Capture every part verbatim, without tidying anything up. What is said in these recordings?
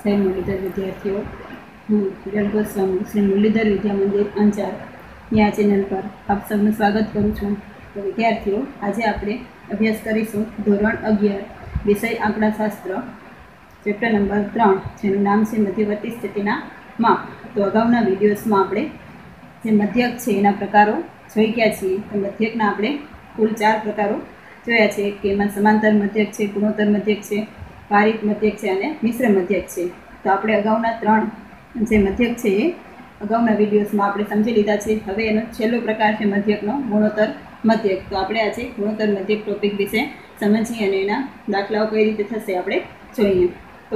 જય મુરલીધર વિદ્યાર્થીઓ, હું કિરણ ગોસ્વામી શ્રી મુરલીધર વિદ્યા મંદિર અંજાર આ ચેનલ પર આપ સૌનું સ્વાગત કરું છું. તો વિદ્યાર્થીઓ, આજે આપણે અભ્યાસ કરીશું ધોરણ અગિયાર વિષય આંકડાશાસ્ત્ર, ચેપ્ટર નંબર ત્રણ, જેનું નામ છે મધ્યવર્તી સ્થિતિના માપ. તો અગાઉના વિડીયોઝમાં આપણે જે મધ્યક છે એના પ્રકારો જોઈ ગયા છીએ. તો મધ્યકના આપણે કુલ ચાર પ્રકારો જોયા છે કે એમાં સમાંતર મધ્યક છે, ગુણોત્તર મધ્યક છે, પારિત મધ્યક છે અને મિશ્ર મધ્યક છે. તો આપણે અગાઉના ત્રણ જે મધ્યક છે એ અગાઉના વિડીયોઝમાં આપણે સમજી લીધા છે. હવે એનો છેલ્લો પ્રકાર છે મધ્યકનો ગુણોત્તર મધ્યક. તો આપણે આજે ગુણોત્તર મધ્યક ટોપિક વિશે સમજીએ અને એના દાખલાઓ કઈ રીતે થશે આપણે જોઈએ. તો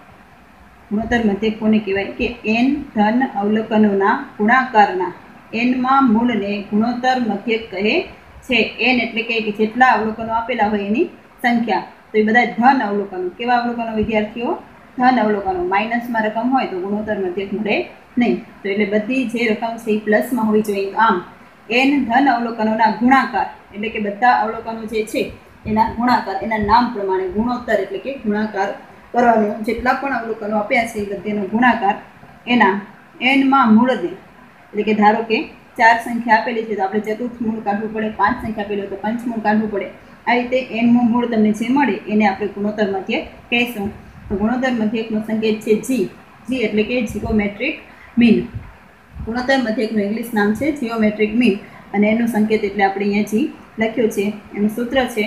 ગુણોત્તર મધ્યક કોને કહેવાય કે એન ધન અવલોકનોના ગુણાકારના એનમાં મૂળને ગુણોત્તર મધ્યક કહે છે. એન એટલે કે જેટલા અવલોકનો આપેલા હોય એની સંખ્યા. તો એ બધા ધન અવલોકનો. કેવા અવલોકનો વિદ્યાર્થીઓ? ધન અવલોકનો. માઇનસમાં રકમ હોય તો ગુણોત્તર મધ્યક મળે નહીં. તો એટલે બધી જે રકમ છે એ પ્લસમાં હોવી જોઈએ. આમ એન ધન અવલોકનોના ગુણાકાર એટલે કે બધા અવલોકનો જે છે એના ગુણાકાર, એના નામ પ્રમાણે ગુણોત્તર એટલે કે ગુણાકાર કરવાનો. જેટલા પણ અવલોકનો આપ્યા છે એ બધાનો ગુણાકાર એના એનમાં મૂળને એટલે કે ધારો કે ચાર સંખ્યા આપેલી છે તો આપણે ચતુર્થ મૂળ કાઢવું પડે, પાંચ સંખ્યા આપેલી હોય તો પંચમૂળ કાઢવું પડે. આ રીતે એનનું મૂળ તમને જે મળે એને આપણે ગુણોત્તર મધ્યક કહીશું. તો ગુણોત્તર મધ્યકનો સંકેત છે જી. જી એટલે કે જીઓમેટ્રિક મીન. ગુણોત્તર મધ્યકનું ઇંગ્લિશ નામ છે જીઓમેટ્રિક મીન અને એનું સંકેત એટલે આપણે અહીંયા જી લખ્યો છે. એનું સૂત્ર છે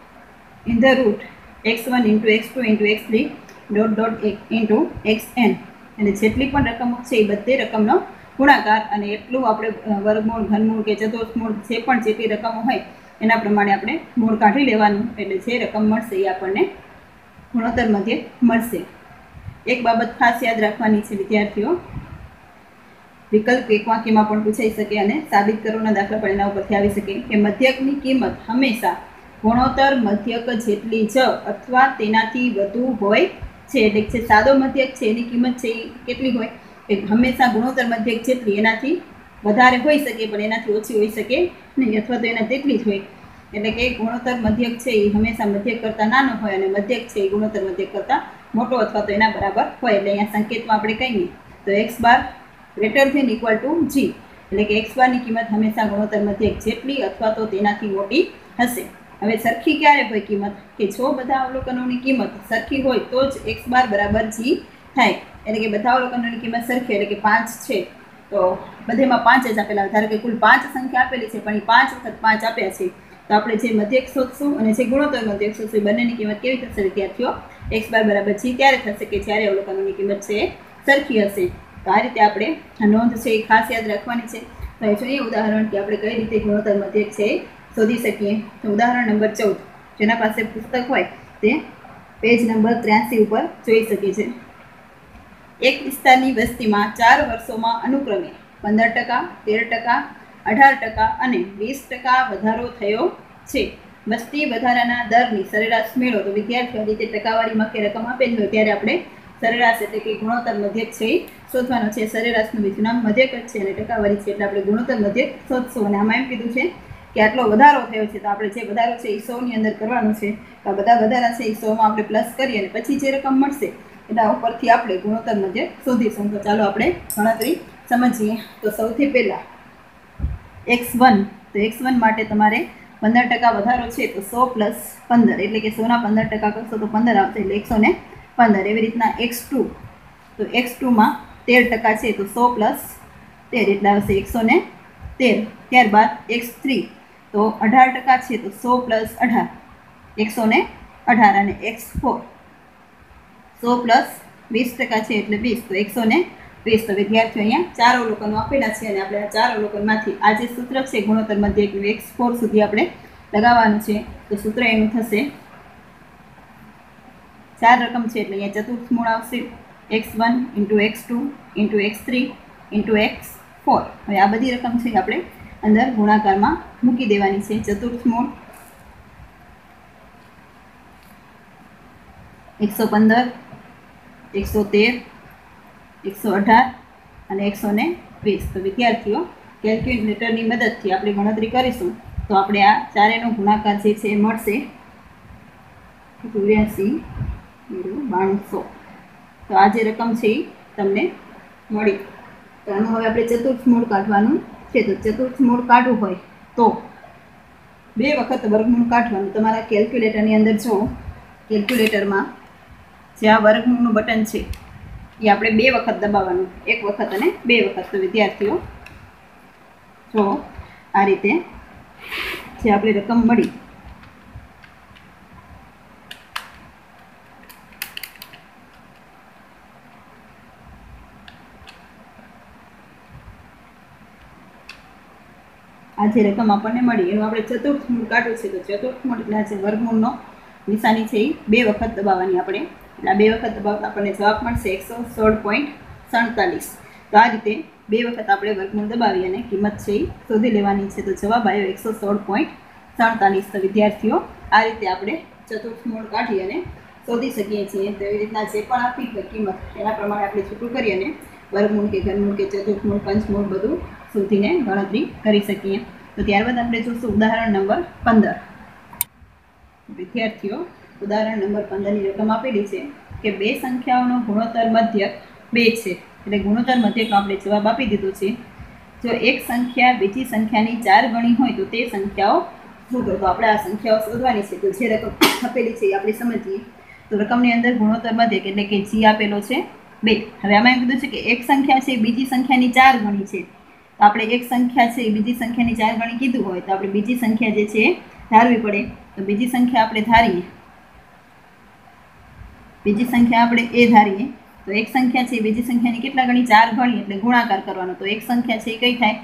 in the root x one into x two into x three dot dot into x n. અને જેટલી પણ રકમો છે એ બધી રકમનો ગુણાકાર અને એટલું આપણે વર્ગમૂળ, ઘનમૂળ કે ચતુર્થમૂળ જે પણ જેટલી રકમો હોય એના પ્રમાણે આપણે મૂળ કાઢી લેવાનું. એટલે જે રકમ મળશે એ આપણને ગુણોત્તર મધ્યક મળશે. એક બાબત ખાસ યાદ રાખવાની છે વિદ્યાર્થીઓ, વિકલ્પ એક વાક્યમાં પણ પૂછાઈ શકે અને સાબિત કરવાના દાખલા પણ એના ઉપરથી આવી શકે કે મધ્યકની કિંમત હંમેશા ગુણોત્તર મધ્યક જેટલી જ અથવા તેનાથી વધુ હોય છે. એટલે કે સાદો મધ્યક છે એની કિંમત છે એ કેટલી હોય? હંમેશા ગુણોત્તર મધ્યક જેટલી, એનાથી વધારે હોઈ શકે પણ એનાથી ઓછી હોઈ શકે નહીં, અથવા તો એના તેટલી જ હોય. એટલે કે ગુણોત્તર મધ્યક છે એ હંમેશા મધ્યક કરતાં નાનો હોય અને મધ્યક છે એ ગુણોત્તર મધ્યક કરતાં મોટો અથવા તો એના બરાબર હોય. એટલે અહીંયા સંકેતમાં આપણે કહીએ તો x bar greater than equal to G, એટલે કે એક્સ બારની કિંમત હંમેશા ગુણોત્તર મધ્યક જેટલી અથવા તો તેનાથી મોટી હશે. હવે સરખી ક્યારે હોય કિંમત? કે જો બધા અવલોકનોની કિંમત સરખી હોય તો જ એક્સ બાર બરાબર જી થાય. એટલે કે બધા અવલોકનોની કિંમત સરખી, એટલે કે પાંચ છે તો બધેમાં પાંચ જ આપેલા. ધારો કે કુલ પાંચ સંખ્યા આપેલી છે પણ એ પાંચ વખત પાંચ આપ્યા છે. તો આપણે જે મધ્યક શોધશું અને જે ગુણોત્તર મધ્યક શોધશું બંનેની કિંમત કેવી થશે વિદ્યાર્થીઓ? એક્સ બાર બરાબર જી ત્યારે થશે કે જ્યારે અવલોકનોની કિંમત છે એ સરખી હશે. તો આ રીતે આપણે નોંધ છે એ ખાસ યાદ રાખવાની છે. તો એ જોઈએ ઉદાહરણ કે આપણે કઈ રીતે ગુણોત્તર મધ્યક છે એ શોધી શકીએ. તો ઉદાહરણ નંબર ચૌદ, જેના પાસે પુસ્તક હોય તે પેજ નંબર ત્ર્યાસી ઉપર જોઈ શકે છે. એક વિસ્તારની વસ્તીમાં ચાર વર્ષોમાં અનુક્રમે પંદર ટકા, તેર ટકા, અઢાર ટકા અને વીસ ટકા વધારો થયો છે. વસ્તી વધારાના દરની સરેરાશ મેળવો. તો વિદ્યાર્થીઓ રીતે ટકાવારીમાં કે રકમ આપેલી હોય ત્યારે આપણે સરેરાશ એટલે કે ગુણોત્તર મધ્યક છે એ શોધવાનો છે. સરેરાશનું બીજું નામ મધ્યક જ છે અને ટકાવારી છે એટલે આપણે ગુણોત્તર મધ્યક શોધશું. અને આમાં એમ કીધું છે કે આટલો વધારો થયો છે તો આપણે જે વધારો છે એ સોની અંદર કરવાનો છે. તો આ બધા વધારા છે એ સોમાં આપણે પ્લસ કરીએ અને પછી જે રકમ મળશે એના ઉપરથી આપણે ગુણોત્તર મધ્યક શોધીશું. તો ચાલો આપણે ગણતરી સમજીએ. તો સૌથી પહેલાં એક્સ વન, તો એક્સ વન માટે તમારે પંદર ટકા વધારો છે તો સો પ્લસ પંદર, એટલે કે સોના પંદર ટકા કરશો તો પંદર આવશે એટલે એકસો ને પંદર. એવી રીતના એક્સ ટુ, તો એક્સ ટુમાં તેર ટકા છે તો સો પ્લસ તેર એટલે આવશે એકસો ને તેર. ત્યારબાદ એક્સ થ્રી, તો અઢાર ટકા છે તો સો પ્લસ અઢાર એકસો ને અઢાર. અને એક્સ ફોર સો પ્લસ વીસ ટકા છે એટલે વીસ તો એકસો ને વીસ. તો વિદ્યાર્થીઓ અહીંયા ચાર અવલોકનો આપેલા છે અને આપણે આ ચાર અવલોકનમાંથી આ જે સૂત્ર છે ગુણોત્તર મધ્યકનું એક્સ ફોર સુધી આપણે લગાવવાનું છે. તો સૂત્ર એનું થશે, ચાર રકમ છે એટલે અહીંયા ચતુર્થ મૂળ આવશે x one into x two into x three into x four. હવે આ બધી રકમ છે આપણે અંદર ગુણાકારમાં મૂકી દેવાની છે. ચતુર્થ મૂળ એકસો પંદર, એકસો તેર, એકસો અઢાર અને એકસો ને વીસ. તો વિદ્યાર્થીઓ કેલ્ક્યુલેટરની મદદથી આપણે ગણતરી કરીશું તો આપણે આ ચારેનો ગુણાકાર જે છે એ મળશે ચોર્યાસી બાણુંસો. તો આ જે રકમ છે એ તમને મળી. તો આનું હવે આપણે ચતુર્થ મૂળ કાઢવાનું છે. તો ચતુર્થ મૂળ કાઢવું હોય તો બે વખત વર્ગમૂળ કાઢવાનું. તમારા કેલ્ક્યુલેટરની અંદર જો કેલ્ક્યુલેટરમાં જે આ વર્ગમૂળનું બટન છે એ આપણે બે વખત દબાવવાનું, એક વખત અને બે વખત. તો વિદ્યાર્થીઓ જો આ રીતે જે આપણી રકમ મળી આ જે રકમ આપણને મળી એનું આપણે ચતુર્થ મૂળ કાઢવું છે. તો ચતુર્થ મૂળ એટલે આ જે વર્ગમૂળનો નિશાની છે એ બે વખત દબાવવાની આપણે. એટલે આ બે વખત દબાવતા આપણને જવાબ મળશે એકસો સોળ પોઈન્ટ સડતાલીસ. તો આ રીતે બે વખત આપણે વર્ગમૂળ દબાવી અને કિંમત છે એ શોધી લેવાની છે. તો જવાબ આવ્યો એકસો સોળ પોઈન્ટ સડતાલીસ. તો વિદ્યાર્થીઓ આ રીતે આપણે ચતુર્થ મૂળ કાઢી અને શોધી શકીએ છીએ. તો એવી રીતના જે પણ આપી હોય કિંમત એના પ્રમાણે આપણે છૂટું કરી અને વર્ગમૂળ કે ઘનમૂળ કે ચતુર્થ મૂળ પંચમૂળ બધું શોધીને ગણતરી કરી શકીએ. તો ત્યારબાદ આપણે જોશું ઉદાહરણ નંબર પંદર. વિદ્યાર્થીઓ ઉદાહરણ નંબર પંદરની રકમ આપેલી છે કે બે સંખ્યાઓનો ગુણોત્તર મધ્યક બે છે. એટલે ગુણોત્તર મધ્યકનો આપણે જવાબ આપી દીધો છે. જો એક સંખ્યા બીજી સંખ્યાની ચાર ગણી હોય તો તે સંખ્યાઓ શું કરો? તો આપણે આ સંખ્યાઓ શોધવાની છે. તો જે રકમ આપેલી છે એ આપણે સમજીએ. તો રકમની અંદર ગુણોત્તર મધ્યક એટલે કે જી આપેલો છે બે. હવે આમાં એમ કીધું છે કે એક સંખ્યા છે બીજી સંખ્યાની ચાર ગણી છે. તો આપણે એક સંખ્યા છે બીજી સંખ્યાની ચાર ગણી કીધું હોય તો આપણે બીજી સંખ્યા જે છે એ ધારવી પડે. તો બીજી સંખ્યા આપણે ધારીએ, બીજી સંખ્યા આપણે એ ધારીએ. તો એક સંખ્યા છે બીજી સંખ્યાની કેટલા ગણી? ચાર ગણી એટલે ગુણાકાર કરવાનો. તો એક સંખ્યા છે એ કઈ થાય?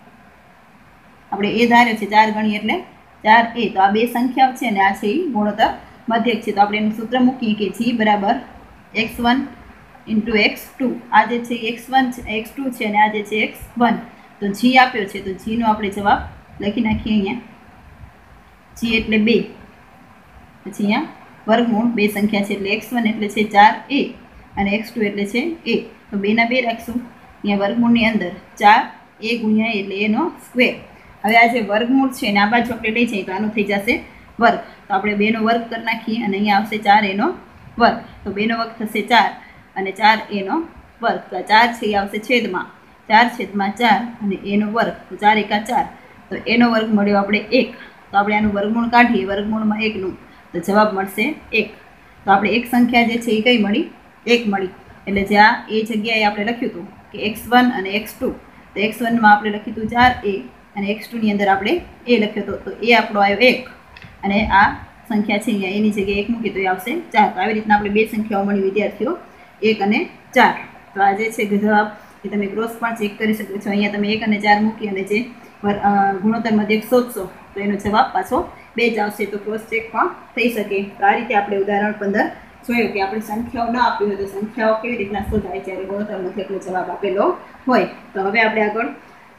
આપણે એ ધાર્યો છે ચાર ગણી એટલે ચાર એ. તો આ બે સંખ્યાઓ છે ને આ છે એ ગુણોત્તર મધ્યક છે. તો આપણે એનું સૂત્ર મૂકીએ કે જી બરાબર x one into x two. આ જે છે એક્સ વન એક્સ ટુ છે અને આ જે છે એક્સ વન. તો જી આપ્યો છે તો જીનો આપણે જવાબ લખી નાખીએ અહીંયા. જી એટલે બે, પછી અહીંયા વર્ગમૂળ બે સંખ્યા છે એટલે એક્સ વન એટલે છે ચાર એ અને એક્સ ટુ એટલે છે એ. તો બેના બે રાખશું. અહીંયા વર્ગમૂળની અંદર ચાર એ ગુણ્યા એટલે એનો સ્ક્વેર. હવે આ જે વર્ગમૂળ છે ને આ બાજુ આપણે લઈ જઈએ તો આનું થઈ જશે વર્ગ. તો આપણે બેનો વર્ગ કરી નાખીએ અને અહીંયા આવશે ચાર એનો વર્ગ. તો બેનો વર્ગ થશે ચાર અને ચાર એનો વર્ગ. તો ચાર છે એ આવશે છેદમાં, ચાર છેદમાં ચાર અને એનો વર્ગ. તો ચાર એકા ચાર. તો એનો વર્ગ મળ્યો આપણે એક. તો આપણે આનું વર્ગમૂળ કાઢીએ, વર્ગમૂળમાં એકનું. તો જવાબ મળશે એક. તો આપણે એક સંખ્યા જે છે એ કઈ મળી? એક મળી. એટલે જે આ એ જગ્યાએ આપણે લખ્યું હતું કે એક્સ વન અને એક્સ ટુ. તો એક્સ વનમાં આપણે લખ્યું હતું ચાર એ અને એક્સ ટુની અંદર આપણે એ લખ્યો હતો. તો એ આપણો આવ્યો એક અને આ સંખ્યા છે અહીંયા એની જગ્યાએ એક મૂકી તો એ આવશે ચાર. તો આવી રીતના આપણે બે સંખ્યાઓ મળી વિદ્યાર્થીઓ, એક અને ચાર. તો આ જે છે જવાબ એ તમે ક્રોસ પણ ચેક કરી શકો છો. અહીંયા તમે એક અને ચાર મૂકી અને જે ગુણોત્તર મધ્યક શોધશો તો એનો જવાબ પાછો બે જ આવશે. તો ક્રોસ ચેક પણ થઈ શકે. તો આ રીતે આપણે ઉદાહરણ પંદર જોયું કે આપણે સંખ્યાઓ ન આપી હોય તો સંખ્યાઓ કેવી રીતના શોધાય જ્યારે ગુણોત્તર મધ્યકનો જવાબ આપેલો હોય. તો હવે આપણે આગળ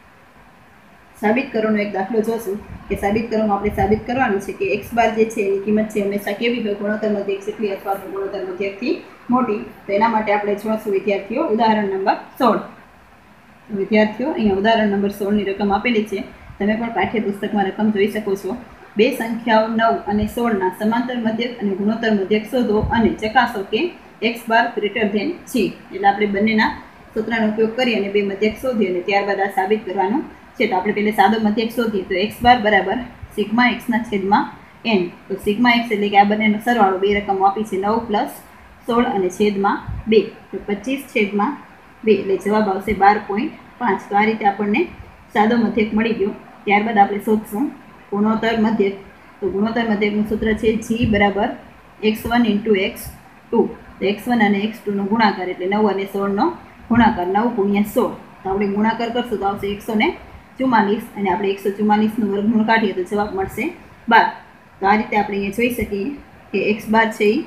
સાબિત કરવાનો એક દાખલો જોશું કે સાબિત કરવામાં આપણે સાબિત કરવાનું છે કે એક્સ બાર જે છે એની કિંમત છે હંમેશા કેવી હોય? ગુણોત્તર મધ્યક જેટલી અથવા તો ગુણોત્તર મધ્યકથી મોટી. તો એના માટે આપણે જોશું વિદ્યાર્થીઓ ઉદાહરણ નંબર સોળ. વિદ્યાર્થીઓ અહીંયા ઉદાહરણ નંબર સોળની રકમ આપેલી છે. તમે પણ પાઠ્યપુસ્તકમાં રકમ જોઈ શકો છો. બે સંખ્યાઓ નવ અને સોળના સમાંતર મધ્યક અને ગુણોત્તર મધ્યક શોધો અને ચકાસો કે એક્સ બાર ગ્રેટર ધેન છે. એટલે આપણે બંનેના સૂત્રનો ઉપયોગ કરી અને બે મધ્યક શોધીએ અને ત્યારબાદ આ સાબિત કરવાનું છે. તો આપણે પહેલાં સાદો મધ્યક શોધીએ. તો એક્સ બાર બરાબર સિગ્મા એક્સના છેદમાં એન. તો સિગ્મા એક્સ એટલે કે આ બંનેનો સરવાળો બે રકમો આપી છે નવ પ્લસ સોળ અને છેદમાં બે. તો પચીસ છેદમાં બે એટલે જવાબ આવશે બાર પોઈન્ટ પાંચ. તો આ રીતે આપણને સાદો મધ્યક મળી ગયો. ત્યારબાદ આપણે શોધશું ગુણોત્તર મધ્યક. તો ગુણોત્તર મધ્યકનું સૂત્ર છે જી બરાબર x one into x two. તો એક્સ વન અને એક્સ ટુનો ગુણાકાર એટલે નવ અને સોળનો ગુણાકાર, નવ ગુણ્યા સોળ. તો આપણે ગુણાકાર કરશું તો આવશે એકસો ને ચુમ્માલીસ અને આપણે એકસો ચુમ્માલીસનું વર્ગમૂળ કાઢીએ તો જવાબ મળશે બાર. તો આ રીતે આપણે અહીંયા જોઈ શકીએ કે એક્સ બાર છે એ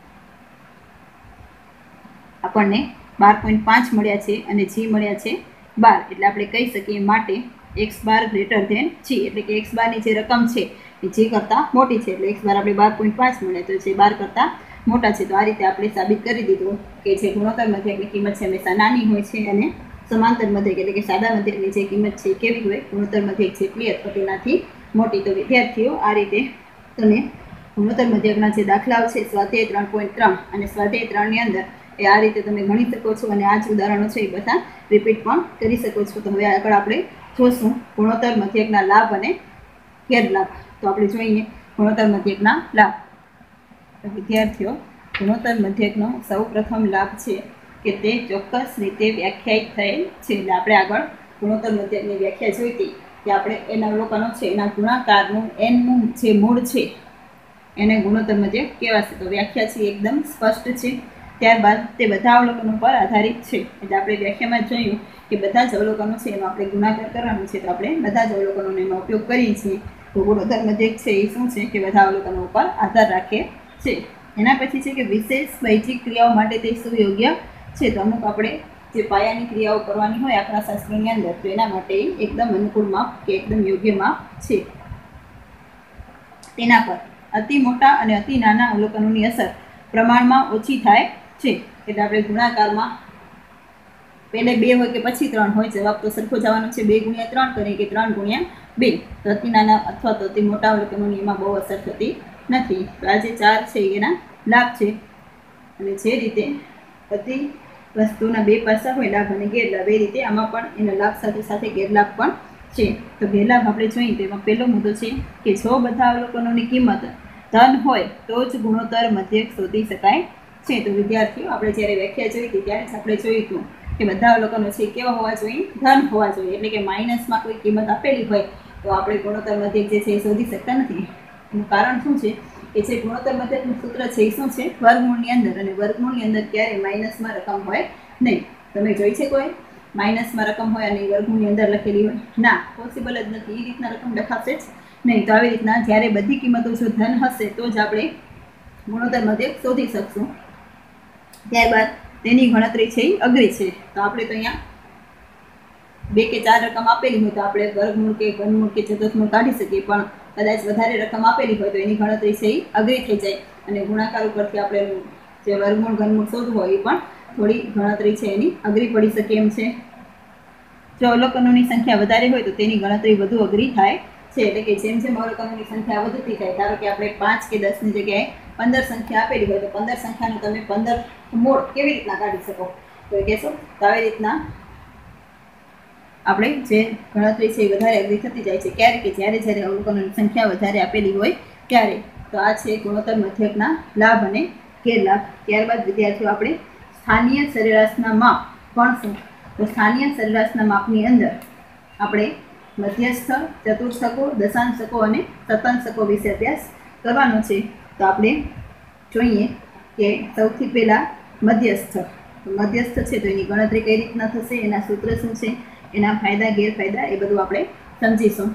આપણને બાર પોઈન્ટ પાંચ મળ્યા છે અને જી મળ્યા છે બાર. એટલે આપણે કહી શકીએ માટે x bar greater than G. એટલે કે એક્સ બારની જે રકમ છે એ જી કરતાં મોટી છે. એટલે એક્સ બાર આપણે બાર પોઈન્ટ પાંચ મળ્યા તો જે બાર કરતાં મોટા છે. તો આ રીતે આપણે સાબિત કરી દીધું કે જે ગુણોત્તર મધ્યકની કિંમત છે હંમેશા નાની હોય છે અને સમાંતર મધ્યક એટલે કે સાદા મધ્યકની જે કિંમત છે કેવી હોય? ગુણોત્તર મધ્યક જેટલી અથવા તેનાથી મોટી. તો વિદ્યાર્થીઓ આ રીતે તમે ગુણોત્તર મધ્યકના જે દાખલાઓ છે સ્વાધ્યાય ત્રણ પોઈન્ટ ત્રણ અને સ્વાધ્યાય ત્રણની અંદર એ આ રીતે તમે ગણી શકો છો અને આ જ ઉદાહરણો છે એ બધા રિપીટ પણ કરી શકો છો. તો હવે આગળ આપણે જોશું ગુણોત્તર મધ્યકના લાભ અને ગેરલાભ. તો આપણે જોઈએ ગુણોત્તર મધ્યકના લાભ. તો વિદ્યાર્થીઓ, ગુણોત્તર મધ્યકનો સૌ પ્રથમ લાભ છે કે તે ચોક્કસ રીતે વ્યાખ્યાયિત થયેલ છે. એટલે આપણે આગળ ગુણોત્તર મધ્યકની વ્યાખ્યા જોઈ હતી કે આપણે એના અવલોકનો છે એના ગુણાકારનું એનનું જે મૂળ છે એને ગુણોત્તર મધ્યક કહેવાશે. તો વ્યાખ્યા છે એકદમ સ્પષ્ટ છે. ત્યારબાદ તે બધા અવલોકનો પર આધારિત છે. એટલે આપણે વ્યાખ્યામાં જોયું કે બધા જ અવલોકનો છે એનો આપણે ગુણાકાર કરવાનું છે. તો આપણે બધા જ અવલોકનોનો એનો ઉપયોગ કરીએ છીએ. તો ગુણોત્તર મધ્યક છે એ શું છે કે બધા અવલોકનો ઉપર આધાર રાખે છે. એના પછી છે કે વિશેષ વૈજિક ક્રિયાઓ માટે તે સુયોગ્ય છે. તો અમુક આપણે જે પાયાની ક્રિયાઓ કરવાની હોય આપણા શાસ્ત્રોની અંદર તો એના માટે એકદમ અનુકૂળ માપ કે એકદમ યોગ્ય માપ છે. તેના પર અતિ મોટા અને અતિ નાના અવલોકનોની અસર પ્રમાણમાં ઓછી થાય છે. એટલે આપણે ગુણાકારમાં પહેલે બે હોય કે પછી ત્રણ હોય, જવાબ તો સરખો જવાનો છે. બે ગુણ્યા ત્રણ કરીએ કે ત્રણ ગુણ્યા બે. તો અતિ નાના અથવા તો અતિ મોટા અવલોકનોની એમાં બહુ અસર થતી નથી. તો આ જે ચાર છે એના લાભ છે. અને જે રીતે બધી વસ્તુના બે પાસા હોય લાભ અને ગેરલાભ એ રીતે આમાં પણ એના લાભ સાથે સાથે ગેરલાભ પણ છે. તો ગેરલાભ આપણે જોઈએ તો એમાં પહેલો મુદ્દો છે કે જો બધા અવલોકનોની કિંમત ધન હોય તો જ ગુણોત્તર મધ્યક શોધી શકાય છે. તો વિદ્યાર્થીઓ, આપણે જ્યારે વ્યાખ્યા જોઈ હતી ત્યારે જ આપણે જોયું હતું કે બધા અવલોકનો છે કેવા હોવા જોઈએ? ધન હોવા જોઈએ. એટલે કે માઇનસમાં કોઈ કિંમત આપેલી હોય તો આપણે ગુણોત્તર મધ્યક જે છે એ શોધી શકતા નથી. એનું કારણ શું છે કે જે ગુણોત્તર મધ્યકનું સૂત્ર છે એ શું છે? વર્ગમૂળની અંદર. અને વર્ગમૂળની અંદર ક્યારેય માઇનસમાં રકમ હોય નહીં. તમે જોઈ છે કોઈ માઇનસમાં રકમ હોય અને વર્ગમૂળની અંદર લખેલી હોય? ના, પોસિબલ જ નથી. એ રીતના રકમ લખાશે જ નહીં. તો આવી રીતના જ્યારે બધી કિંમતો જો ધન હશે તો જ આપણે ગુણોત્તર મધ્યક શોધી શકશું. ત્યારબાદ તેની ગણતરી છે એ અઘરી છે. તો આપણે તો અહીંયા બે કે ચાર રકમ આપેલી હોય તો આપણે વર્ગમૂળ કે ઘનમૂળ કે ચતુર્થમૂળ કાઢી શકીએ, પણ કદાચ વધારે રકમ આપેલી હોય તો એની ગણતરી છે એ અઘરી થઈ જાય અને ગુણાકાર ઉપરથી આપણે જે વર્ગમૂળ ઘનમૂળ શોધવું હોય એ પણ થોડી ગણતરી છે એની અઘરી પડી શકે એમ છે. જો અવલોકનોની સંખ્યા વધારે હોય તો તેની ગણતરી વધુ અઘરી થાય છે. એટલે કે જેમ જેમ અવલોકનોની સંખ્યા વધતી જાય, ધારો કે આપણે પાંચ કે દસની જગ્યાએ પંદર સંખ્યા આપેલી હોય તો પંદર સંખ્યાનું તમે પંદર મૂળ કેવી રીતના કાઢી શકો? તો એ કહેશો. તો આવી રીતના આપણે જે ગણતરી છે એ વધારે અઘરી થતી જાય છે. ક્યારે કે જ્યારે જ્યારે અવલોકનોની સંખ્યા વધારે આપેલી હોય ત્યારે. તો આ છે ગુણોત્તર મધ્યકના લાભ અને ગેરલાભ. ત્યારબાદ વિદ્યાર્થીઓ આપણે સ્થાનીય સરેરાશના માપ ભણશું. તો સ્થાનીય સરેરાશના માપની અંદર આપણે મધ્યસ્થ, ચતુર્થકો, દશાંશકો અને શતાંશકો વિશે અભ્યાસ કરવાનો છે. તો આપણે જોઈએ કે સૌથી પહેલાં મધ્યસ્થ. મધ્યસ્થ છે તો એની ગણતરી કઈ રીતના થશે, એના સૂત્ર શું છે, એના ફાયદા ગેરફાયદા એ બધું આપણે સમજીશું.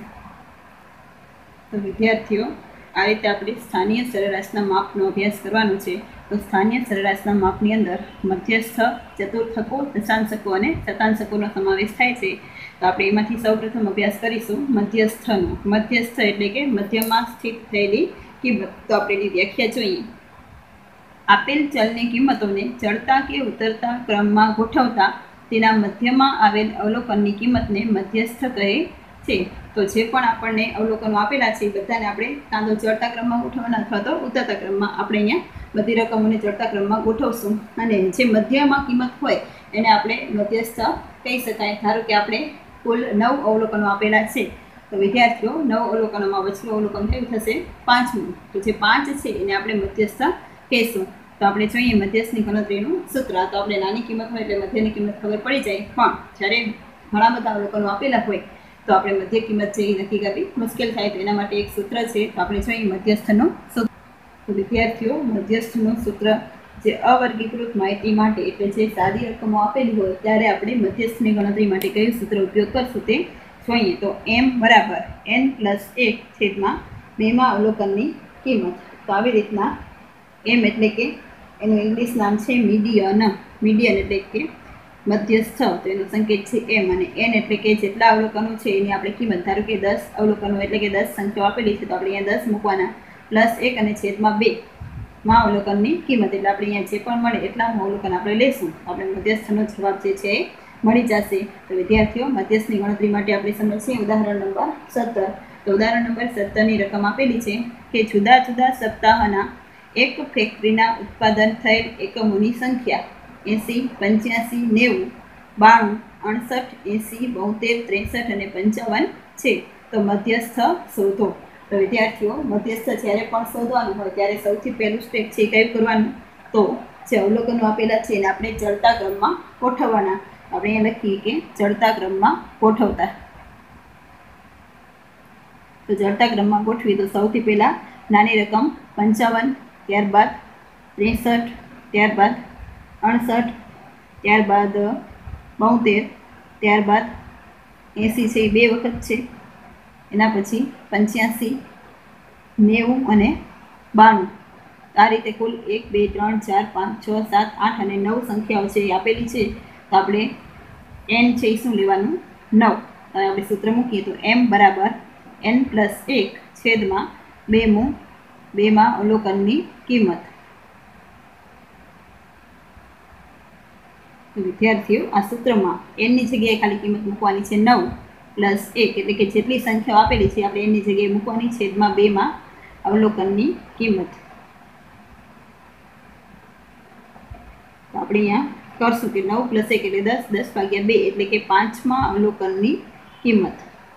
તો વિદ્યાર્થીઓ, આ રીતે આપણે સ્થાનીય સરેરાશના માપનો અભ્યાસ કરવાનો છે. તો સ્થાનીય સરેરાશના માપની અંદર મધ્યસ્થ, ચતુર્થકો, દશાંશકો અને શતાંશકોનો સમાવેશ થાય છે. તો આપણે એમાંથી સૌપ્રથમ અભ્યાસ કરીશું મધ્યસ્થનો. મધ્યસ્થ એટલે કે મધ્યમાં સ્થિત થયેલી કિંમત. તો આપણે એની વ્યાખ્યા જોઈએ. આપેલ ચલની કિંમતોને ચડતા કે ઉતરતા ક્રમમાં ગોઠવતા તેના મધ્યમાં આવેલ અવલોકનની કિંમતને મધ્યસ્થ કહે છે. તો જે પણ આપણને અવલોકનો આપેલા છે એ બધાને આપણે કાં તો ચડતા ક્રમમાં ગોઠવવાના અથવા તો ઉતરતા ક્રમમાં. આપણે અહીંયા બધી રકમોને ચડતા ક્રમમાં ગોઠવશું અને જે મધ્યમાં કિંમત હોય એને આપણે મધ્યસ્થ કહી શકાય. ધારો કે આપણે કુલ નવ અવલોકનો આપેલા છે. તો વિદ્યાર્થીઓ, નવ અવલોકનોમાં વચલું અવલોકન કયું થશે? પાંચમું. તો જે પાંચ છે એને આપણે મધ્યસ્થ કહીશું. તો આપણે જોઈએ મધ્યસ્થની ગણતરીનું સૂત્ર. તો આપણે નાની કિંમત હોય એટલે મધ્યની કિંમત ખબર પડી જાય, પણ જ્યારે ઘણા બધા અવલોકનો આપેલા હોય તો આપણે મધ્ય કિંમત છે એ નક્કી કરવી મુશ્કેલ થાય. તો એના માટે એક સૂત્ર છે. તો આપણે જોઈએ મધ્યસ્થનું સૂત્ર. તો વિદ્યાર્થીઓ, મધ્યસ્થનું સૂત્ર જે અવર્ગીકૃત માહિતી માટે એટલે જે સાદી રકમો આપેલી હોય ત્યારે આપણે મધ્યસ્થની ગણતરી માટે કયું સૂત્ર ઉપયોગ કરશું તે જોઈએ. તો એમ બરાબર એન પ્લસ એક છેદમાં બેમાં અવલોકનની કિંમત. તો આવી રીતના એમ એટલે કે એનું ઇંગ્લિશ નામ છે મીડિયન. મીડિયન એટલે કે મધ્યસ્થ. તો એનો સંકેત છે એમ. અને એન એટલે કે જેટલા અવલોકનો છે એની આપણે કિંમત. ધારો કે દસ અવલોકનો એટલે કે દસ સંખ્યાઓ આપેલી છે તો આપણે અહીંયા દસ મૂકવાના, પ્લસ એક અને છેદમાં બે માં અવલોકનની કિંમત. એટલે આપણે અહીંયા જે પણ મળે એટલાનું અવલોકન આપણે લઈશું. આપણે મધ્યસ્થનો જવાબ જે છે એ મળી જશે. તો વિદ્યાર્થીઓ, મધ્યસ્થની ગણતરી માટે આપણે સમજીએ ઉદાહરણ નંબર સત્તર. તો ઉદાહરણ નંબર સત્તરની રકમ આપેલી છે કે જુદા જુદા સપ્તાહના એક ફેક્ટરીના ઉત્પાદન થયેલ એકમોની સંખ્યા એંસી, પંચ્યાસી, નેવું, બાણું, અડસઠ, એંસી, બોતેર, ત્રેસઠ અને પંચાવન છે. તો મધ્યસ્થ શોધો. તો વિદ્યાર્થીઓ, મધ્યસ્થ જ્યારે પણ શોધવાનું હોય ત્યારે સૌથી પહેલું સ્ટેપ છે કયું કરવાનું? તો જે અવલોકનો આપેલા છે એને આપણે ચડતા ક્રમમાં ગોઠવવાના. આપણે અહીંયા લખીએ કે ચડતા ક્રમમાં ગોઠવતા. તો ચડતા ક્રમમાં ગોઠવી તો સૌથી પહેલાં નાની રકમ પંચાવન, ત્યારબાદ ત્રેસઠ, ત્યારબાદ અડસઠ, ત્યારબાદ બોતેર, ત્યારબાદ એંસી છે એ બે વખત છે, એના પછી પંચ્યાસી, નેવું અને બાણું. આ રીતે કુલ એક, બે, ત્રણ, ચાર, પાંચ, છ, સાત, આઠ અને નવ સંખ્યાઓ છે એ આપેલી છે. તો આપણે એન છે એ શું લેવાનું? નવ. હવે આપણે સૂત્ર મૂકીએ તો એમ બરાબર એન પ્લસ એક છેદમાં બેમું બેમાં અવલોકનની કિંમત. વિદ્યાર્થીઓ, આ સૂત્રમાં એનની જગ્યાએ ખાલી કિંમત મૂકવાની છે નવ પ્લસ એક, એટલે કે જેટલી સંખ્યાઓ આપેલી છે આપણે એની જગ્યાએ મૂકવાની, છેદમાં બેમાં અવલોકનની કિંમત. તો આપણે અહીંયા કરશું કે નવ પ્લસ એક એટલે દસ, દસ ભાગ્યા બે એટલે કે પાંચમાં અવલોકનની કિંમત.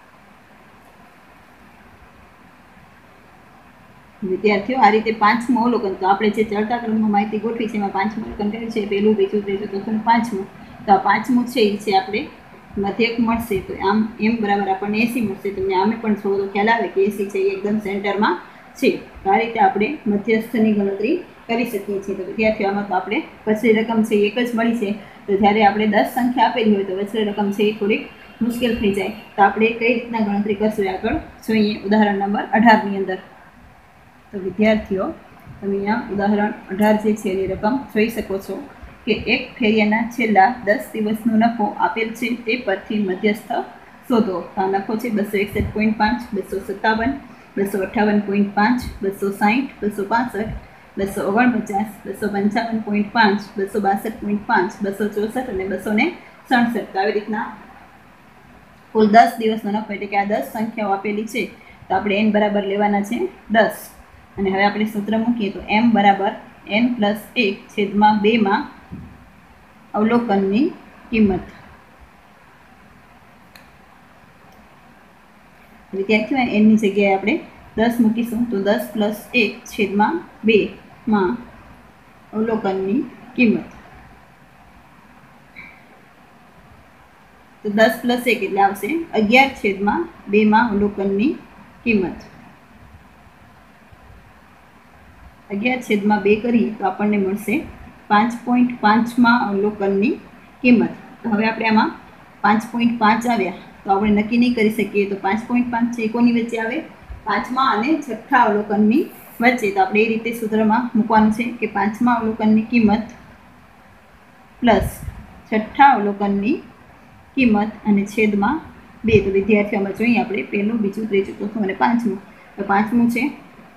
વિદ્યાર્થીઓ, આ રીતે પાંચમું અવલોકન, તો આપણે જે ચડતા ક્રમમાં માહિતી ગોઠવી છે એમાં પાંચમું અવલોકન કર્યું છે, પહેલું, બીજું, ત્રીજું, ચોથું, પાંચમું. તો આ પાંચમું છે એ છે આપણે મધ્યક મળશે. તો આમ એમ બરાબર આપણને એંસી મળશે. તમને આમે પણ થોડો ખ્યાલ આવે કે એંસી છે એ એકદમ સેન્ટરમાં છે. તો આ રીતે આપણે મધ્યસ્થની ગણતરી કરી શકીએ છીએ. તો વિદ્યાર્થીઓ, આમાં તો આપણે વચલી રકમ છે એ એક જ મળી છે. તો જ્યારે આપણે દસ સંખ્યા આપેલી હોય તો વચલી રકમ છે એ થોડીક મુશ્કેલ થઈ જાય. તો આપણે કઈ રીતના ગણતરી કરશું આગળ જોઈએ ઉદાહરણ નંબર અઢારની અંદર. તો વિદ્યાર્થીઓ, તમે અહીંયા ઉદાહરણ અઢાર જે છે એની રકમ જોઈ શકો છો કે એક ફેરિયાના છેલ્લા દસ દિવસનો નફો આપેલ છે તે પરથી મધ્યસ્થ શોધો. આ નફો છે બસો એકસઠ પોઈન્ટ પાંચ, બસો સત્તાવન, બસો અઠ્ઠાવન પોઈન્ટ પાંચ, બસો સાહીઠ, બસો પાસઠ, બસો ઓગણપચાસ, બસો પંચાવન પોઈન્ટ પાંચ, બસો બાસઠ પોઈન્ટ પાંચ, બસો ચોસઠ અને બસો ને સડસઠ. તો આવી રીતના કુલ દસ દિવસનો નફો, એટલે કે આ દસ સંખ્યાઓ આપેલી છે. તો આપણે એન બરાબર લેવાના છે દસ. અને હવે આપણે સૂત્ર મૂકીએ તો એમ બરાબર એન પ્લસ એક છેદમાં બેમાં અવલોકનની કિંમત. વિદ્યાર્થીઓ, એનની જગ્યાએ આપણે દસ મૂકીશું તો દસ પ્લસ એક છેદમાં બેમાં અવલોકનની કિંમત. તો દસ પ્લસ એક એટલે આવશે અગિયાર છેદમાં બેમાં અવલોકનની કિંમત. અગિયાર છેદમાં બે કરીએ તો આપણને મળશે પાંચ પોઈન્ટ પાંચમાં અવલોકનની કિંમત. તો હવે આપણે આમાં પાંચ પોઈન્ટ પાંચ આવ્યા તો આપણે નક્કી નહીં કરી શકીએ. તો પાંચ પોઈન્ટ પાંચ છે કોની વચ્ચે આવે? પાંચમા અને છઠ્ઠા અવલોકનની વચ્ચે. તો આપણે એ રીતે સૂત્રમાં મૂકવાનું છે કે પાંચમા અવલોકનની કિંમત પ્લસ છઠ્ઠા અવલોકનની કિંમત અને છેદમાં બે. તો વિદ્યાર્થીઓમાં જોઈએ આપણે પહેલું, બીજું, ત્રીજું, ચોથું અને પાંચમું. તો પાંચમું છે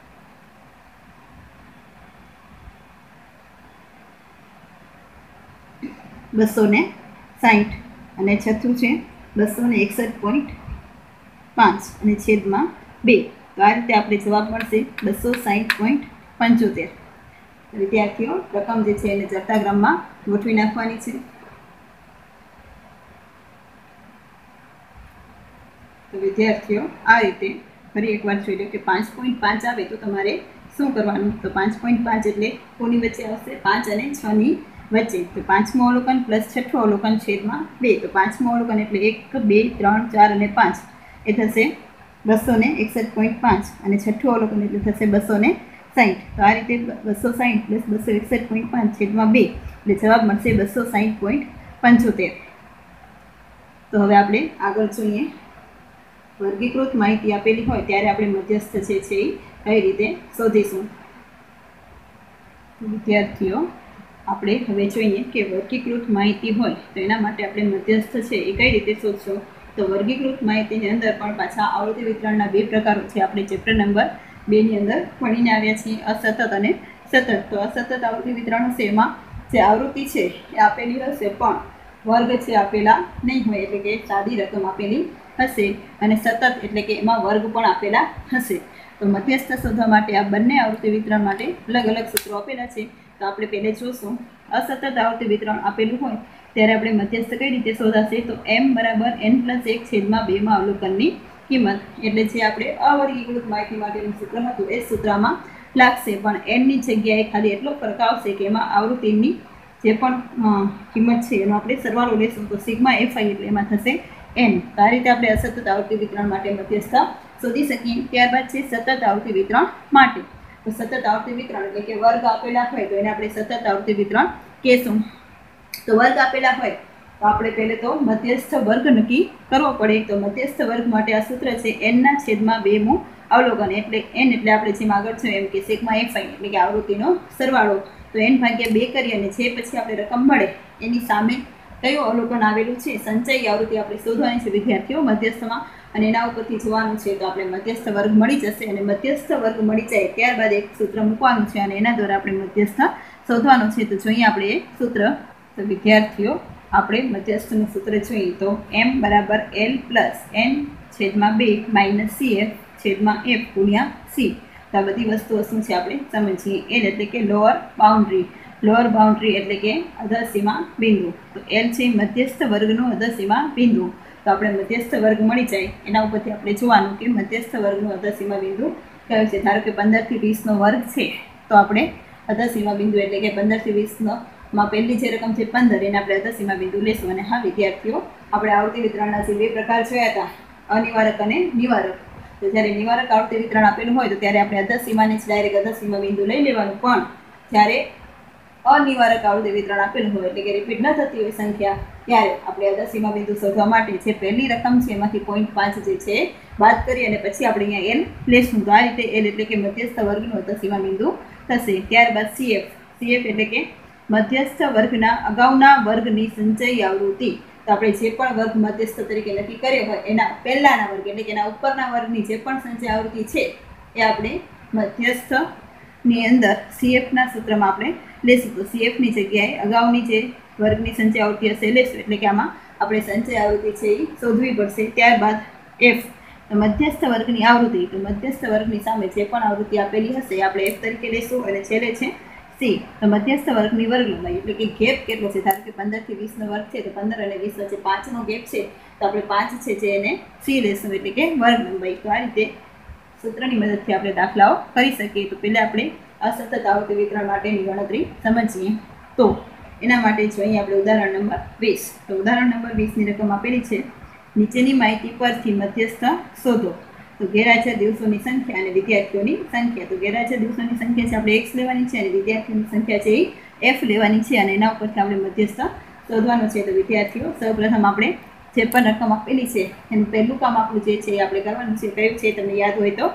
બસો ને સાહીઠ અને છઠ્ઠું છે બસો ને એકસઠ પોઈન્ટ પાંચ અને છેદમાં બે. તો આ રીતે આપણે જવાબ મળશે બસો સાહીઠ પોઈન્ટ પંચોતેર. વિદ્યાર્થીઓ, રકમ જે છે એને ચડતા ક્રમમાં ગોઠવી નાખવાની છે. તો વિદ્યાર્થીઓ, આ રીતે ફરી એકવાર જોઈ લો કે પાંચ પોઈન્ટ પાંચ આવે તો તમારે શું કરવાનું? તો પાંચ પોઈન્ટ પાંચ એટલે કોની વચ્ચે આવશે? પાંચ અને છ ની વચ્ચે. તો પાંચમું અવલોકન પ્લસ છઠ્ઠું અવલોકન છેદમાં બે. તો પાંચમું અવલોકન એટલે એક, બે, ત્રણ, ચાર અને પાંચ એ થશે બસો ને એકસઠ પોઈન્ટ પાંચ અને છઠ્ઠું અવલોકન એટલે થશે બસો ને સાહીઠ. તો આ રીતે બસો સાહીઠ પ્લસ બસો એકસઠ પોઈન્ટ પાંચ છેદમાં બે એટલે જવાબ મળશે બસો સાહીઠ પોઈન્ટ પંચોતેર. તો હવે આપણે આગળ જોઈએ. વર્ગીકૃત માહિતી આપેલી હોય ત્યારે આપણે મધ્યસ્થ છે છે એ કઈ રીતે શોધીશું? વિદ્યાર્થીઓ, આપણે હવે જોઈએ કે વર્ગીકૃત માહિતી હોય તો એના માટે આપણે મધ્યસ્થ છે એ કઈ રીતે શોધશું? તો વર્ગીકૃત માહિતીની અંદર પણ પાછા આવૃત્તિ વિતરણના બે પ્રકારો છે. આપણે ચેપ્ટર નંબર બેની અંદર ભણીને આવ્યા છીએ, અસતત અને સતત. તો અસતત આવૃત્તિ વિતરણ હશે એમાં જે આવૃત્તિ છે એ આપેલી હશે પણ વર્ગ છે આપેલા નહીં હોય, એટલે કે સાદી રકમ આપેલી હશે. અને સતત એટલે કે એમાં વર્ગ પણ આપેલા હશે. તો મધ્યસ્થ શોધવા માટે આ બંને આવૃત્તિ વિતરણ માટે અલગ અલગ સૂત્રો આપેલા છે. તો આપણે પહેલે જોશું અસતત આવૃત્તિ વિતરણ આપેલું હોય ત્યારે આપણે મધ્યસ્થ કઈ રીતે શોધાશે. તો એમ બરાબર એન પ્લસ એક છેદમાં બેમાં અવલોકનની કિંમત, એટલે જે આપણે અવર્ગીકૃત માહિતી માટેનું સૂત્ર હતું એ સૂત્રમાં લાગશે, પણ એનની જગ્યાએ ખાલી એટલો ફરક આવશે કે એમાં આવૃત્તિની જે પણ કિંમત છે એનો આપણે સરવાળો લેશું. તો સિગ્મા એફ આઈ એટલે એમાં થશે એન. તો આ રીતે આપણે અસતત આવૃત્તિ વિતરણ માટે મધ્યસ્થ શોધી શકીએ. ત્યારબાદ છે સતત આવૃત્તિ વિતરણ માટે. તો સતત આવૃત્તિ વિતરણ એટલે કે વર્ગ આપેલા હોય તો એને આપણે સતત આવૃત્તિ વિતરણ કહેશું. તો વર્ગ આપેલા હોય તો આપણે પહેલે તો મધ્યસ્થ વર્ગ નક્કી કરવો પડે. તો મધ્યસ્થ વર્ગ માટે આ સૂત્ર છે એનના છેદમાં બેમું અવલોકન, એટલે એન એટલે આપણે જેમ આગળ છે એમ કે સિગ્મા એફ આઈ એટલે કે આવૃત્તિનો સરવાળો. તો એન ભાગ્યા બે કરી અને જે પછી આપણે રકમ મળે એની સામે કયું અવલોકન આવેલું છે સંચયી આવૃત્તિ આપણે શોધવાની છે વિદ્યાર્થીઓ મધ્યસ્થમાં, અને એના ઉપરથી જોવાનું છે. તો આપણે મધ્યસ્થ વર્ગ મળી જશે અને મધ્યસ્થ વર્ગ મળી જાય ત્યારબાદ એક સૂત્ર મૂકવાનું છે અને એના દ્વારા આપણે મધ્યસ્થ શોધવાનું છે. તો જોઈએ આપણે એ સૂત્ર. તો વિદ્યાર્થીઓ આપણે મધ્યસ્થનું સૂત્ર જોઈએ તો એમ બરાબર એલ પ્લસ એન છેદમાં બે માઇનસ સી એફ છેદમાં એફ ગુણ્યા સી. તો આ બધી વસ્તુઓ શું છે આપણે સમજીએ. એલ એટલે કે લોઅર બાઉન્ડ્રી, લોઅર બાઉન્ડ્રી એટલે કે અધસીમા બિંદુ. તો એલ છે મધ્યસ્થ વર્ગનું અધસીમા બિંદુ. તો આપણે મધ્યસ્થ વર્ગ મળી જાય એના ઉપરથી આપણે જોવાનું કે મધ્યસ્થ વર્ગનું અધસીમા બિંદુ કયો છે. ધારો કે પંદરથી વીસનો વર્ગ છે તો આપણે અધસીમા બિંદુ એટલે કે પંદરથી વીસનો માં પહેલી જે રકમ છે પંદર એને આપણે અધસીમા બિંદુ લેશું. અને હા વિદ્યાર્થીઓ આપણે આવૃત્તિ વિતરણના જે બે પ્રકાર જોયા હતા અનિવારક અને નિવારક. તો જ્યારે નિવારક આવૃત્તિ વિતરણ આપેલું હોય તો ત્યારે આપણે અધસીમાને જ ડાયરેક્ટ અધસીમા બિંદુ લઈ લેવાનું, પણ જ્યારે અનિવારક આવૃત્તિ વિતરણ આપેલું હોય એટલે કે રિપીટ ન થતી હોય સંખ્યા ત્યારે આપણે અધસીમા બિંદુ શોધવા માટે જે પહેલી રકમ છે એમાંથી પોઈન્ટ પાંચ જે છે બાદ કરી અને પછી આપણે અહીંયા એલ લેશું. તો આ રીતે એલ એટલે કે મધ્યસ્થ વર્ગનું અધસીમા બિંદુ થશે. ત્યારબાદ સીએફ, સીએફ એટલે કે મધ્યસ્થ વર્ગના અગાઉના વર્ગની સંચયી આવૃત્તિ. તો આપણે જે પણ વર્ગ મધ્યસ્થ તરીકે નક્કી કર્યો હોય એના પહેલાના વર્ગ એટલે કે એના ઉપરના વર્ગની જે પણ સંચય આવૃત્તિ છે એ આપણે મધ્યસ્થની અંદર સીએફના સૂત્રમાં આપણે લેશું. તો સીએફની જગ્યાએ અગાઉની જે વર્ગની સંચય આવૃત્તિ હશે લેશું, એટલે કે આમાં આપણે સંચય આવૃત્તિ છે એ શોધવી પડશે. ત્યારબાદ એફ મધ્યસ્થ વર્ગની આવૃત્તિ. તો મધ્યસ્થ વર્ગની સામે જે પણ આવૃત્તિ આપેલી હશે આપણે એફ તરીકે લેશું. અને છેલ્લે છે સી, તો મધ્યસ્થ વર્ગની વર્ગ લંબાઈ એટલે કે ગેપ કેટલો છે. ધારો કે પંદરથી વીસનો વર્ગ છે તો પંદર અને વીસ વચ્ચે પાંચનો ગેપ છે તો આપણે પાંચ છે જે એને સી લેશું એટલે કે વર્ગ લંબાઈ. તો આ રીતે સૂત્રની મદદથી આપણે દાખલાઓ કરી શકીએ. તો પહેલાં આપણે અસતત આવૃત્તિ વિતરણ માટેની ગણતરી સમજીએ. તો એના માટે જોઈએ આપણે ઉદાહરણ નંબર વીસ. તો ઉદાહરણ નંબર વીસની રકમ આપેલી છે નીચેની માહિતી પરથી મધ્યસ્થ શોધો. તો ગેરહાજર દિવસોની સંખ્યા અને વિદ્યાર્થીઓની સંખ્યા. તો ગેરહાજર દિવસોની સંખ્યા છે આપણે એક્સ લેવાની છે અને વિદ્યાર્થીઓની સંખ્યા છે એ એફ લેવાની છે અને એના ઉપરથી આપણે મધ્યસ્થ શોધવાનું છે. તો વિદ્યાર્થીઓ સૌપ્રથમ આપણે જે પણ રકમ આપેલી છે એનું પહેલું કામ આપણું જે છે એ આપણે કરવાનું છે. કયું છે તમને યાદ હોય તો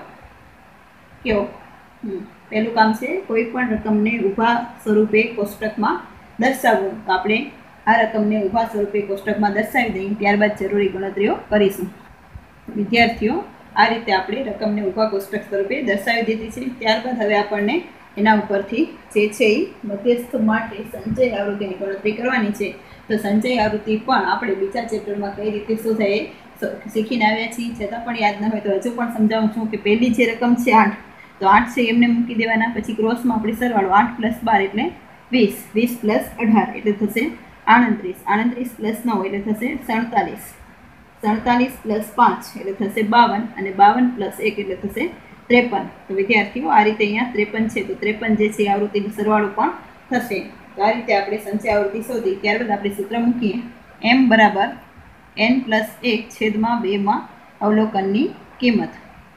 કેવો? પહેલું કામ છે કોઈ પણ રકમને ઊભા સ્વરૂપે કોષ્ટકમાં દર્શાવવું. તો આપણે આ રકમને ઊભા સ્વરૂપે કોષ્ટકમાં દર્શાવી દઈએ, ત્યારબાદ જરૂરી ગણતરીઓ કરીશું. વિદ્યાર્થીઓ આ રીતે આપણે રકમને ઊભા કોષ્ટક સ્વરૂપે દર્શાવી દીધી છે. ત્યારબાદ હવે આપણને એના ઉપરથી જે છે એ મધ્યસ્થ માટે સંચય આવૃત્તિની ગણતરી કરવાની છે. તો સંચય આવૃત્તિ પણ આપણે બીજા ચેપ્ટરમાં કઈ રીતે શોધાય શીખીને આવ્યા છીએ. છતાં પણ યાદ ન હોય તો હજુ પણ સમજાવું છું કે પહેલી જે રકમ છે આઠ, તો આઠ છે એમને મૂકી દેવાના. પછી ક્રોસમાં આપણે સરવાળો આઠ પ્લસ બાર એટલે વીસ, વીસ પ્લસ અઢાર એટલે થશે આડત્રીસ, આડત્રીસ પ્લસ નવ એટલે થશે સડતાલીસ, સડતાલીસ પ્લસ પાંચ એટલે થશે બાવન અને બાવન પ્લસ એક એટલે થશે ત્રેપન. તો વિદ્યાર્થીઓ આ રીતે અહીંયા ત્રેપન છે તો ત્રેપન જે છે આવૃત્તિનો સરવાળો પણ થશે. તો આ રીતે આપણે સંચય આવૃત્તિ શોધી ત્યારબાદ આપણે સૂત્ર મૂકીએ. એમ બરાબર એન પ્લસ એક છેદમાં બેમાં અવલોકનની કિંમત.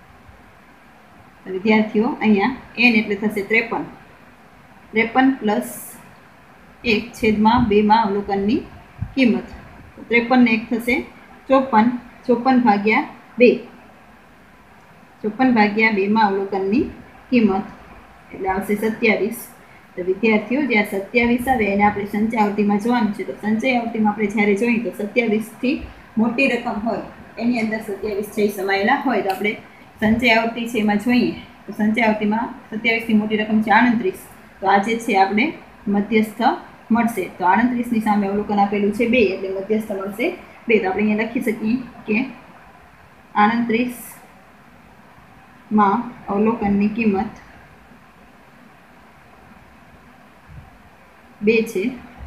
વિદ્યાર્થીઓ અહીંયા એન એટલે થશે ત્રેપન, ત્રેપન પ્લસ એક છેદમાં બેમાં અવલોકનની કિંમત. ત્રેપન ને એક થશે ચોપન, ચોપન ભાગ્યા બે, ચોપન ભાગ્યા બેમાં અવલોકનની કિંમત એટલે આવશે સત્યાવીસ. તો વિદ્યાર્થીઓ જ્યાં સત્યાવીસ આવે એને આપણે સંચય આવૃત્તિમાં જોવાનું છે. તો સંચય આવૃત્તિમાં આપણે જ્યારે જોઈએ તો સત્યાવીસથી મોટી રકમ હોય એની અંદર સત્યાવીસ છે સમાયેલા હોય. તો આપણે સંચય આવૃત્તિ છે એમાં જોઈએ તો સંચય આવૃત્તિમાં સત્યાવીસથી મોટી રકમ છે આડત્રીસ. તો આ જે છે આપણે મધ્યસ્થ મળશે. તો આડત્રીસની સામે અવલોકન આપેલું છે બે એટલે મધ્યસ્થ મળશે બે. તો આપણે અહીંયા લખી શકીએ કે આડત્રીસ માં અવલોકનની કિંમત બે છે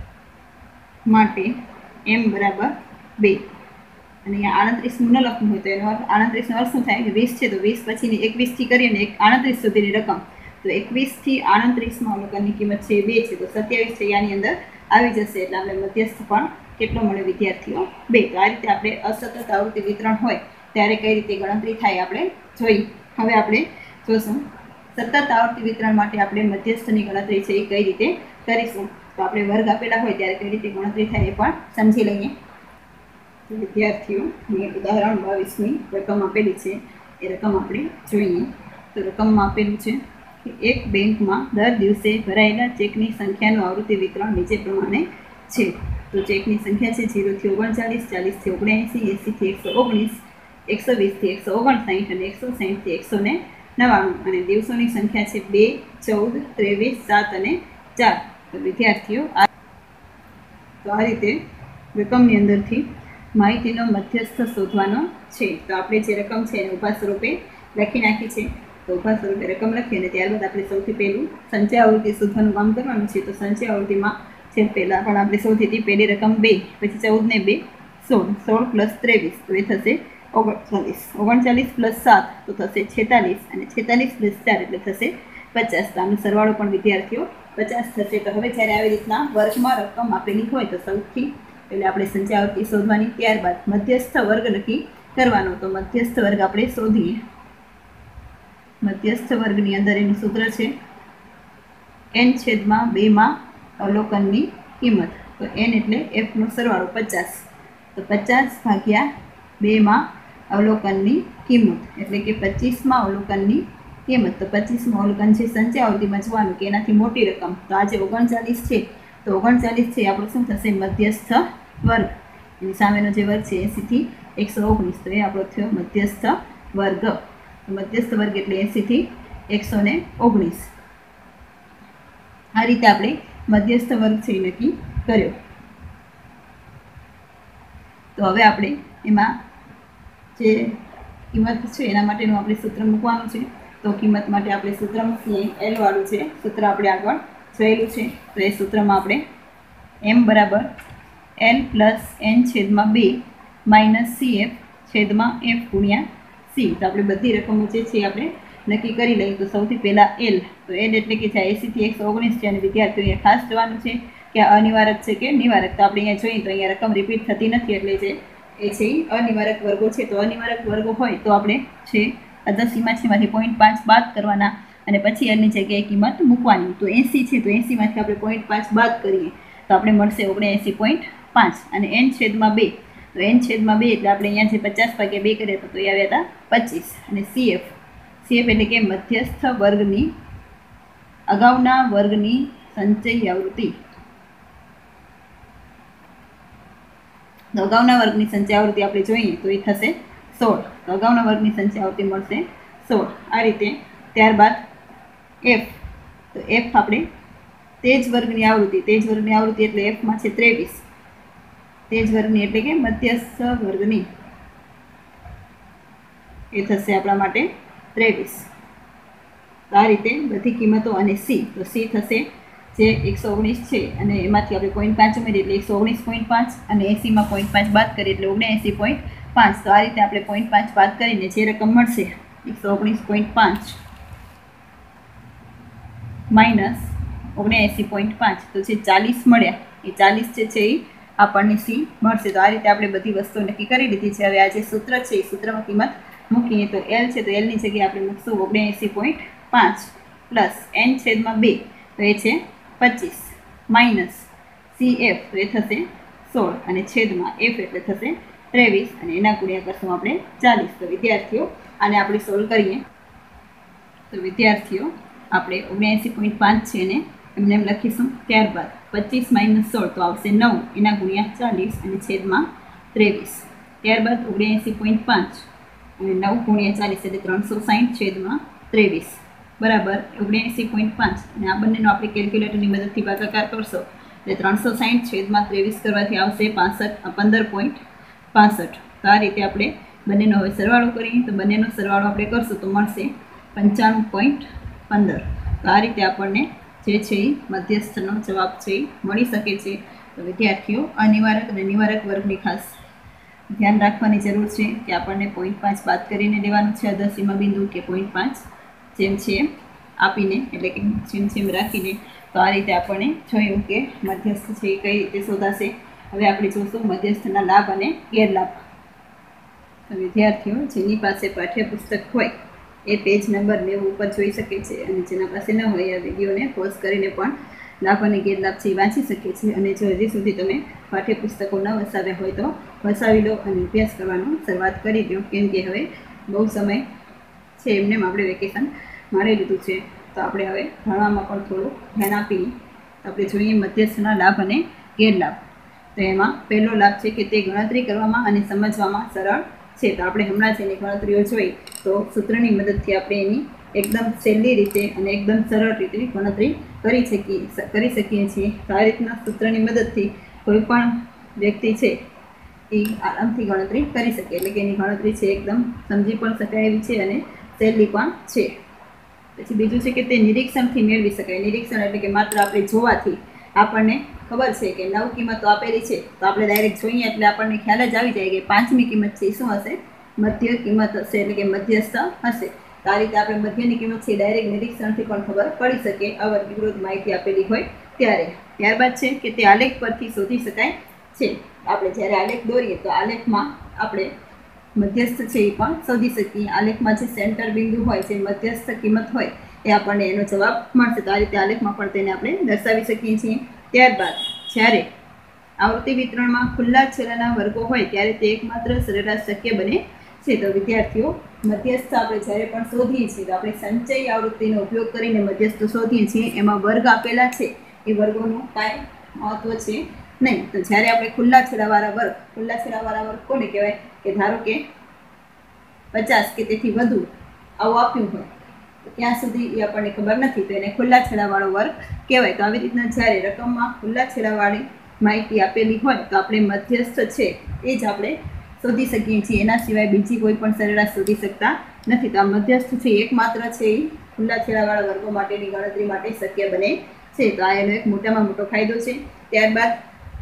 માટે એમ બરાબર બે. અને અહીંયા આડત્રીસનું ન લખવું હોય તો એનો અર્થ આડત્રીસનો અર્થ શું થાય કે વીસ છે તો વીસ પછીની એકવીસથી કરીએ ને એક આડત્રીસ સુધીની રકમ, તો એકવીસથી આડત્રીસમાં અવલોકનની કિંમત છે બે છે, તો સત્યાવીસ છે આની અંદર આવી જશે. એટલે આપણે મધ્યસ્થ પણ કેટલો મળે વિદ્યાર્થીઓ? બે. તો આ રીતે આપણે અસતત આવૃત્તિ વિતરણ હોય ત્યારે કઈ રીતે ગણતરી થાય આપણે જોઈએ. હવે આપણે જોશું સતત આવૃત્તિ વિતરણ માટે આપણે મધ્યસ્થની ગણતરી છે એ કઈ રીતે કરીશું. તો આપણે વર્ગ આપેલા હોય ત્યારે કઈ રીતે ગણતરી થાય એ પણ સમજી લઈએ. વિદ્યાર્થીઓ ઉદાહરણ બાવીસની રકમ આપેલી છે એ રકમ આપણે જોઈએ. તો રકમમાં આપેલું છે કે એક બેંકમાં દર દિવસે ભરાયેલા ચેકની સંખ્યાનું આવૃત્તિ વિતરણ નીચે પ્રમાણે છે. તો ચેકની સંખ્યા છે જીરોથી ઓગણચાલીસ, ચાલીસથી ઓગણએંસી, એંસીથી એકસો ઓગણીસ, એકસો વીસથી એકસો ઓગણસાઠ અને એકસો સાઠથી એકસો ને નવ્વાણું. અને દિવસોની સંખ્યા છે બે, ચૌદ, ત્રેવીસ, સાત અને ચાર. તો વિદ્યાર્થીઓ આ તો આ રીતે રકમની અંદરથી માહિતીનો મધ્યસ્થ શોધવાનો છે. તો આપણે જે રકમ છે એને ઊભા સ્વરૂપે લખી નાખી છે. તો ઊભા સ્વરૂપે રકમ લખી અને ત્યારબાદ આપણે સૌથી પહેલું સંચય આવૃત્તિ શોધવાનું કામ કરવાનું છે. તો સંચય આવૃત્તિમાં છે પહેલાં પણ આપણે સૌથી હતી પહેલી રકમ બે, પછી ચૌદ ને બે સોળ, સોળ પ્લસ ત્રેવીસ તો એ થશે ઓગણચાલીસ, ઓગણચાલીસ પ્લસ સાત તો થશે છેતાલીસ, અને છેતાલીસ પ્લસ ચાર એટલે થશે પચાસ. તો આનો સરવાળો પણ વિદ્યાર્થીઓ પચાસ થશે. તો હવે જ્યારે આવી રીતના વર્ગમાં રકમ આપેલી હોય તો સૌથી એટલે આપણે સંચય આવૃત્તિ શોધવાની, ત્યારબાદ મધ્યસ્થ વર્ગ નક્કી કરવાનો. તો મધ્યસ્થ વર્ગ આપણે શોધીએ. મધ્યસ્થ વર્ગની અંદર એનું સૂત્ર છે એન છેદમાં બેમાં અવલોકનની કિંમત. તો એન એટલે એફનો સરવાળો પચાસ. તો પચાસ ભાગ્યા બેમાં અવલોકનની કિંમત એટલે કે પચીસમાં અવલોકનની કિંમત. તો પચીસમાં અવલોકન છે સંચય આવૃત્તિમાં જોવાનું કે એનાથી મોટી રકમ. તો આજે ઓગણચાલીસ છે તો ઓગણચાલીસ છે આપણું શું થશે? મધ્યસ્થ વર્ગ. એની સામેનો જે વર્ગ છે એંસીથી એકસો ઓગણીસ તો એ આપણો થયો મધ્યસ્થ વર્ગ. મધ્યસ્થ વર્ગ એટલે એંસીથી એકસો ને ઓગણીસ. આ રીતે આપણે મધ્યસ્થ વર્ગ છે એ નક્કી કર્યો. તો હવે આપણે એમાં જે કિંમત છે એના માટેનું આપણે સૂત્ર મૂકવાનું છે. તો કિંમત માટે આપણે સૂત્ર મૂકીએ. એલ વાળું છે સૂત્ર આપણે આગળ જોયેલું છે. તો એ સૂત્રમાં આપણે એમ બરાબર એલ પ્લસ એન છેદમાં બે માઇનસ સી એફ છેદમાં એફ ગુણ્યા સી. તો આપણે બધી રકમો જે છે આપણે નક્કી કરી લઈએ. તો સૌથી પહેલાં એલ. તો એલ એટલે કે છે એંસીથી એકસો ઓગણીસ છે. અને વિદ્યાર્થીઓ અહીંયા ખાસ જોવાનું છે કે આ અનિવારક છે કે નિવારક. તો આપણે અહીંયા જોઈએ તો અહીંયા રકમ રિપીટ થતી નથી એટલે જે એ છે અનિવારક વર્ગો છે. તો અનિવારક વર્ગો હોય તો આપણે છે અદસીમાં છે એમાંથી પોઈન્ટ પાંચ બાદ કરવાના અને પછી એની જગ્યાએ કિંમત મૂકવાની. તો એંસી છે તો એંસીમાંથી આપણે પોઈન્ટ પાંચ બાદ કરીએ તો આપણે મળશે ઓગણએંસી પોઈન્ટ પાંચ. અને એન છેદમાં બે તો એન છેદમાં બે એટલે આપણે અહીંયા જે પચાસ ભાગ્યા બે કરીએ તો એ આવ્યા હતા પચીસ. અને સીએફ સીએફ એટલે કે મધ્યસ્થ વર્ગની અગાઉના વર્ગની સંચય આવૃત્તિ. તો અગાઉના વર્ગની સંચય આવૃત્તિ આપણે જોઈએ તો એ થશે સોળ. તો અગાઉના વર્ગની સંચય આવૃત્તિ મળશે સોળ. આ રીતે ત્યારબાદ એફ. તો એફ આપણે તે જ વર્ગની આવૃત્તિ તે જ વર્ગની આવૃત્તિ એટલે એફમાં છે ત્રેવીસ. તે જ વર્ગની એટલે કે મધ્યસ્થ વર્ગની એ થશે આપણા માટે ત્રેવીસ. તો આ રીતે બધી કિંમતો. અને સી તો સી થશે જે એકસો ઓગણીસ છે અને એમાંથી આપણે પોઈન્ટ પાંચ ઉમેરીએ એટલે એકસો ઓગણીસ પોઈન્ટ પાંચ અને એંસીમાં પોઈન્ટ પાંચ બાદ કરીએ એટલે ઓગણએંસી પોઈન્ટ પાંચ. તો આ રીતે આપણે પોઈન્ટ પાંચ બાદ કરીને જે રકમ મળશે એકસો ઓગણીસ પોઈન્ટ પાંચ માઇનસ ઓગણએંસી પોઈન્ટ પાંચ તો જે ચાલીસ મળ્યા એ ચાલીસ જે છે એ આપણને સી મળશે. તો આ રીતે આપણે બધી વસ્તુઓ નક્કી કરી લીધી છે. હવે આ જે સૂત્ર છે એ સૂત્રમાં કિંમત મૂકીએ તો એલ છે તો એલની જગ્યાએ આપણે મૂકશું ઓગણએંસી પોઈન્ટ પાંચ પ્લસ એન છેદમાં બે તો એ છે પચીસ માઇનસ સી એફ તો એ થશે સોળ અને છેદમાં એફ એટલે થશે ત્રેવીસ અને એના ગુણ્યા કરશું આપણે ચાલીસ. તો વિદ્યાર્થીઓ આને આપણે સોલ્વ કરીએ તો વિદ્યાર્થીઓ આપણે ઓગણએંસી પોઈન્ટ પાંચ છે એને એમને એમ લખીશું. ત્યારબાદ પચીસ માઇનસ સોળ તો આવશે નવ એના ગુણ્યા ચાલીસ અને છેદમાં ત્રેવીસ. ત્યારબાદ ઓગણએંસી પોઈન્ટ પાંચ અને નવ ગુણ્યા ચાલીસ એટલે ત્રણસો સાઠ છેદમાં ત્રેવીસ બરાબર ઓગણએંસી પોઈન્ટ પાંચ. અને આ બંનેનો આપણે કેલ્ક્યુલેટરની મદદથી ભાગાકાર કરશો એટલે ત્રણસો સાઠ છેદમાં ત્રેવીસ કરવાથી આવશે પાસઠ પંદર પોઈન્ટ પાસઠ. તો આ રીતે આપણે બંનેનો હવે સરવાળો કરીએ તો બંનેનો સરવાળો આપણે કરશું તો મળશે પંચાણું પોઈન્ટ પંદર. તો આ રીતે આપણને જે છે એ મધ્યસ્થનો જવાબ છે એ મળી શકે છે. તો વિદ્યાર્થીઓ આ નિવારક અને નિવારક વર્ગની ખાસ ધ્યાન રાખવાની જરૂર છે કે આપણને પોઈન્ટ પાંચ બાદ કરીને લેવાનું છે અધર સીમા બિંદુ કે પોઈન્ટ પાંચ જેમ છે એમ આપીને, એટલે કે જેમ જેમ રાખીને. તો આ રીતે આપણને જોયું કે મધ્યસ્થ છે એ કઈ રીતે શોધાશે. હવે આપણે જોશું મધ્યસ્થના લાભ અને ગેરલાભ. તો વિદ્યાર્થીઓ જેની પાસે પાઠ્યપુસ્તક હોય એ પેજ નંબર નેવું ઉપર જોઈ શકે છે, અને જેના પાસે ન હોય આ વિડીયોને પોઝ કરીને પણ લાભ અને ગેરલાભ છે એ વાંચી શકે છે. અને જો હજી સુધી તમે પાઠ્યપુસ્તકો ન વસાવ્યા હોય તો વસાવી લો અને અભ્યાસ કરવાનું શરૂઆત કરી દો, કેમ કે હવે બહુ સમય છે એમને આપણે વેકેશન માણી લીધું છે. તો આપણે હવે ભણવામાં પણ થોડું ધ્યાન આપીને આપણે જોઈએ મધ્યસ્થના લાભ અને ગેરલાભ. તો એમાં પહેલો લાભ છે કે તે ગણતરી કરવામાં અને સમજવામાં સરળ છે. તો આપણે હમણાં જ એની ગણતરીઓ જોઈ તો સૂત્રની મદદથી આપણે એની એકદમ સહેલી રીતે અને એકદમ સરળ રીતે ગણતરી કરી શકીએ કરી શકીએ છીએ. તો આ રીતના સૂત્રની મદદથી કોઈ પણ વ્યક્તિ છે એ આરામથી ગણતરી કરી શકે, એટલે કે એની ગણતરી છે એકદમ સમજી પણ શકાય એવી છે અને સહેલી પણ છે. પછી બીજું છે કે તે નિરીક્ષણથી મેળવી શકાય. નિરીક્ષણ એટલે કે માત્ર આપણે જોવાથી આપણને ખબર છે કે નવ કિંમતો આપેલી છે, તો આપણે ડાયરેક્ટ જોઈએ એટલે આપણને ખ્યાલ જ આવી જાય કે પાંચમી કિંમત છે એ શું હશે, મધ્ય કિંમત હશે, એટલે કે મધ્યસ્થ હશે. તો આ રીતે આપણે મધ્યની કિંમત છે ડાયરેક્ટ નિરીક્ષણથી પણ ખબર પડી શકે અવર્ગીકૃત માહિતી આપેલી હોય ત્યારે. ત્યારબાદ છે કે તે આલેખ પરથી શોધી શકાય છે. આપણે જ્યારે આલેખ દોરીએ તો આલેખમાં આપણે મધ્યસ્થ છે એ પણ શોધી શકીએ. આલેખમાં જે સેન્ટર બિંદુ હોય, જે મધ્યસ્થ કિંમત હોય એ આપણને એનો જવાબ મળશે. તો આ રીતે આલેખમાં પણ તેને આપણે દર્શાવી શકીએ છીએ. ત્યારબાદ જ્યારે આવૃત્તિ વિતરણમાં ખુલ્લા છેડાના વર્ગો હોય ત્યારે તે એકમાત્ર સરેરાશ શક્ય બને છે. તો વિદ્યાર્થીઓ મધ્યસ્થ આપણે જ્યારે પણ શોધીએ છીએ તો આપણે સંચય આવૃત્તિનો ઉપયોગ કરીને મધ્યસ્થ શોધીએ છીએ. એમાં વર્ગ આપેલા છે એ વર્ગોનું કાંઈ મહત્વ છે નહીં. તો જ્યારે આપણે ખુલ્લા છેડાવાળા વર્ગ, ખુલ્લા છેડાવાળા વર્ગ કોને કહેવાય કે ધારો કે પચાસ કે તેથી વધુ આવું આપ્યું હોય તો ત્યાં સુધી એ આપણને ખબર નથી, તો એને ખુલ્લા છેડાવાળો વર્ગ કહેવાય. તો આવી રીતના જ્યારે રકમમાં ખુલ્લા છેડાવાળી માહિતી આપેલી હોય તો આપણે મધ્યસ્થ છે એ જ આપણે શોધી શકીએ છીએ. એના સિવાય બીજી કોઈ પણ સરેરાશ શોધી શકતા નથી. તો આ મધ્યસ્થ છે એકમાત્ર છે એ ખુલ્લા છેડાવાળા વર્ગો માટેની ગણતરી માટે શક્ય બને છે. તો આ એનો એક મોટામાં મોટો ફાયદો છે. ત્યારબાદ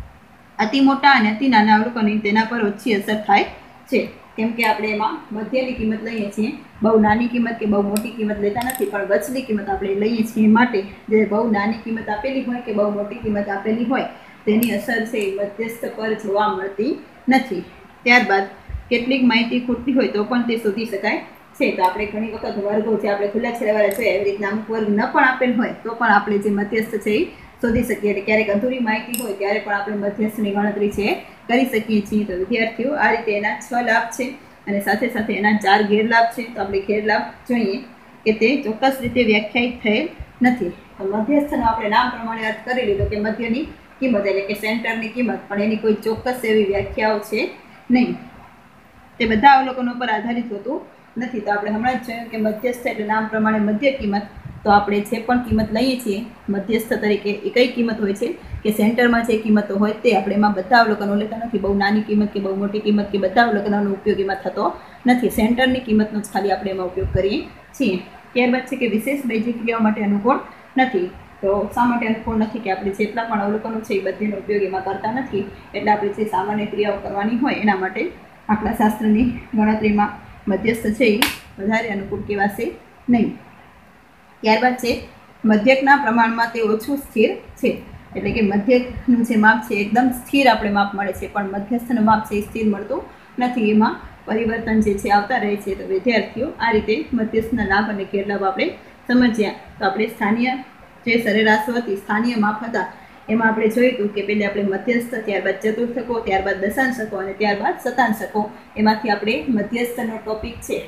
અતિ મોટા અને અતિ નાના અવલોકનની તેના પર ઓછી અસર થાય છે, કેમ કે આપણે એમાં મધ્યની કિંમત લઈએ છીએ. બહુ નાની કિંમત કે બહુ મોટી કિંમત લેતા નથી, પણ વચલી કિંમત આપણે લઈએ છીએ. માટે જે બહુ નાની કિંમત આપેલી હોય કે બહુ મોટી કિંમત આપેલી હોય તેની અસર છે એ મધ્યસ્થ પર જોવા મળતી નથી. ત્યારબાદ કેટલીક માહિતી ખૂટતી હોય તો પણ તે શોધી શકાય છે. તો આપણે ઘણી વખત વર્ગો જે આપણે ખુલ્લા છેડાવાળા જોઈએ એવી રીતના અમુક વર્ગ ન પણ આપેલ હોય તો પણ આપણે જે મધ્યસ્થ છે એ શોધી શકીએ. એટલે ક્યારેક અધૂરી માહિતી હોય ત્યારે પણ આપણે મધ્યસ્થની ગણતરી છે કરી શકીએ છીએ. તો વિદ્યાર્થીઓ આ રીતે એના છ લાભ છે અને સાથે સાથે એના ચાર ગેરલાભ છે. તો આપણે ગેરલાભ જોઈએ કે તે ચોક્કસ રીતે વ્યાખ્યાયિત થયેલ નથી. તો મધ્યસ્થનો આપણે નામ પ્રમાણે અર્થ કરી લીધો કે મધ્યની કિંમત એટલે કે સેન્ટરની કિંમત, પણ એની કોઈ ચોક્કસ એવી વ્યાખ્યાઓ છે નહીં. તે બધા અવલોકનો પર આધારિત હોતું નથી. તો આપણે હમણાં જ જોયું કે મધ્યસ્થ એટલે નામ પ્રમાણે મધ્ય કિંમત. તો આપણે જે પણ કિંમત લઈએ છીએ મધ્યસ્થ તરીકે એ કઈ કિંમત હોય છે કે સેન્ટરમાં જે કિંમતો હોય તે આપણે એમાં બધા અવલોકનો લેતા નથી. બહુ નાની કિંમત કે બહુ મોટી કિંમત કે બધા અવલોકનોનો ઉપયોગ એમાં થતો નથી. સેન્ટરની કિંમતનો જ ખાલી આપણે એમાં ઉપયોગ કરીએ છીએ. ત્યારબાદ છે કે વિશેષ બેઝિક ક્રિયાઓ માટે અનુકૂળ નથી. તો શા માટે અનુકૂળ નથી કે આપણે જેટલા પણ અવલોકનો છે એ બધીનો ઉપયોગ એમાં કરતા નથી. એટલે આપણે જે સામાન્ય ક્રિયાઓ કરવાની હોય એના માટે આંકડાશાસ્ત્રની ગણતરીમાં મધ્યસ્થ છે એ વધારે અનુકૂળ કહેવાશે નહીં. ત્યારબાદ છે મધ્યકના પ્રમાણમાં તે ઓછું સ્થિર છે. એટલે કે મધ્યકનું જે માપ છે એકદમ સ્થિર આપણે માપ મળે છે, પણ મધ્યસ્થનું માપ છે એ સ્થિર મળતું નથી. એમાં પરિવર્તન જે છે આવતા રહે છે. તો વિદ્યાર્થીઓ આ રીતે મધ્યસ્થના લાભ અને ગેરલાભ આપણે સમજ્યા. તો આપણે સ્થાનીય જે સરેરાશ હતી, સ્થાનીય માપ હતા, એમાં આપણે જોયું હતું કે પહેલાં આપણે મધ્યસ્થ, ત્યારબાદ ચતુર્થકો, ત્યારબાદ દશાંશકો અને ત્યારબાદ શતાંશકો. એમાંથી આપણે મધ્યસ્થનો ટોપિક છે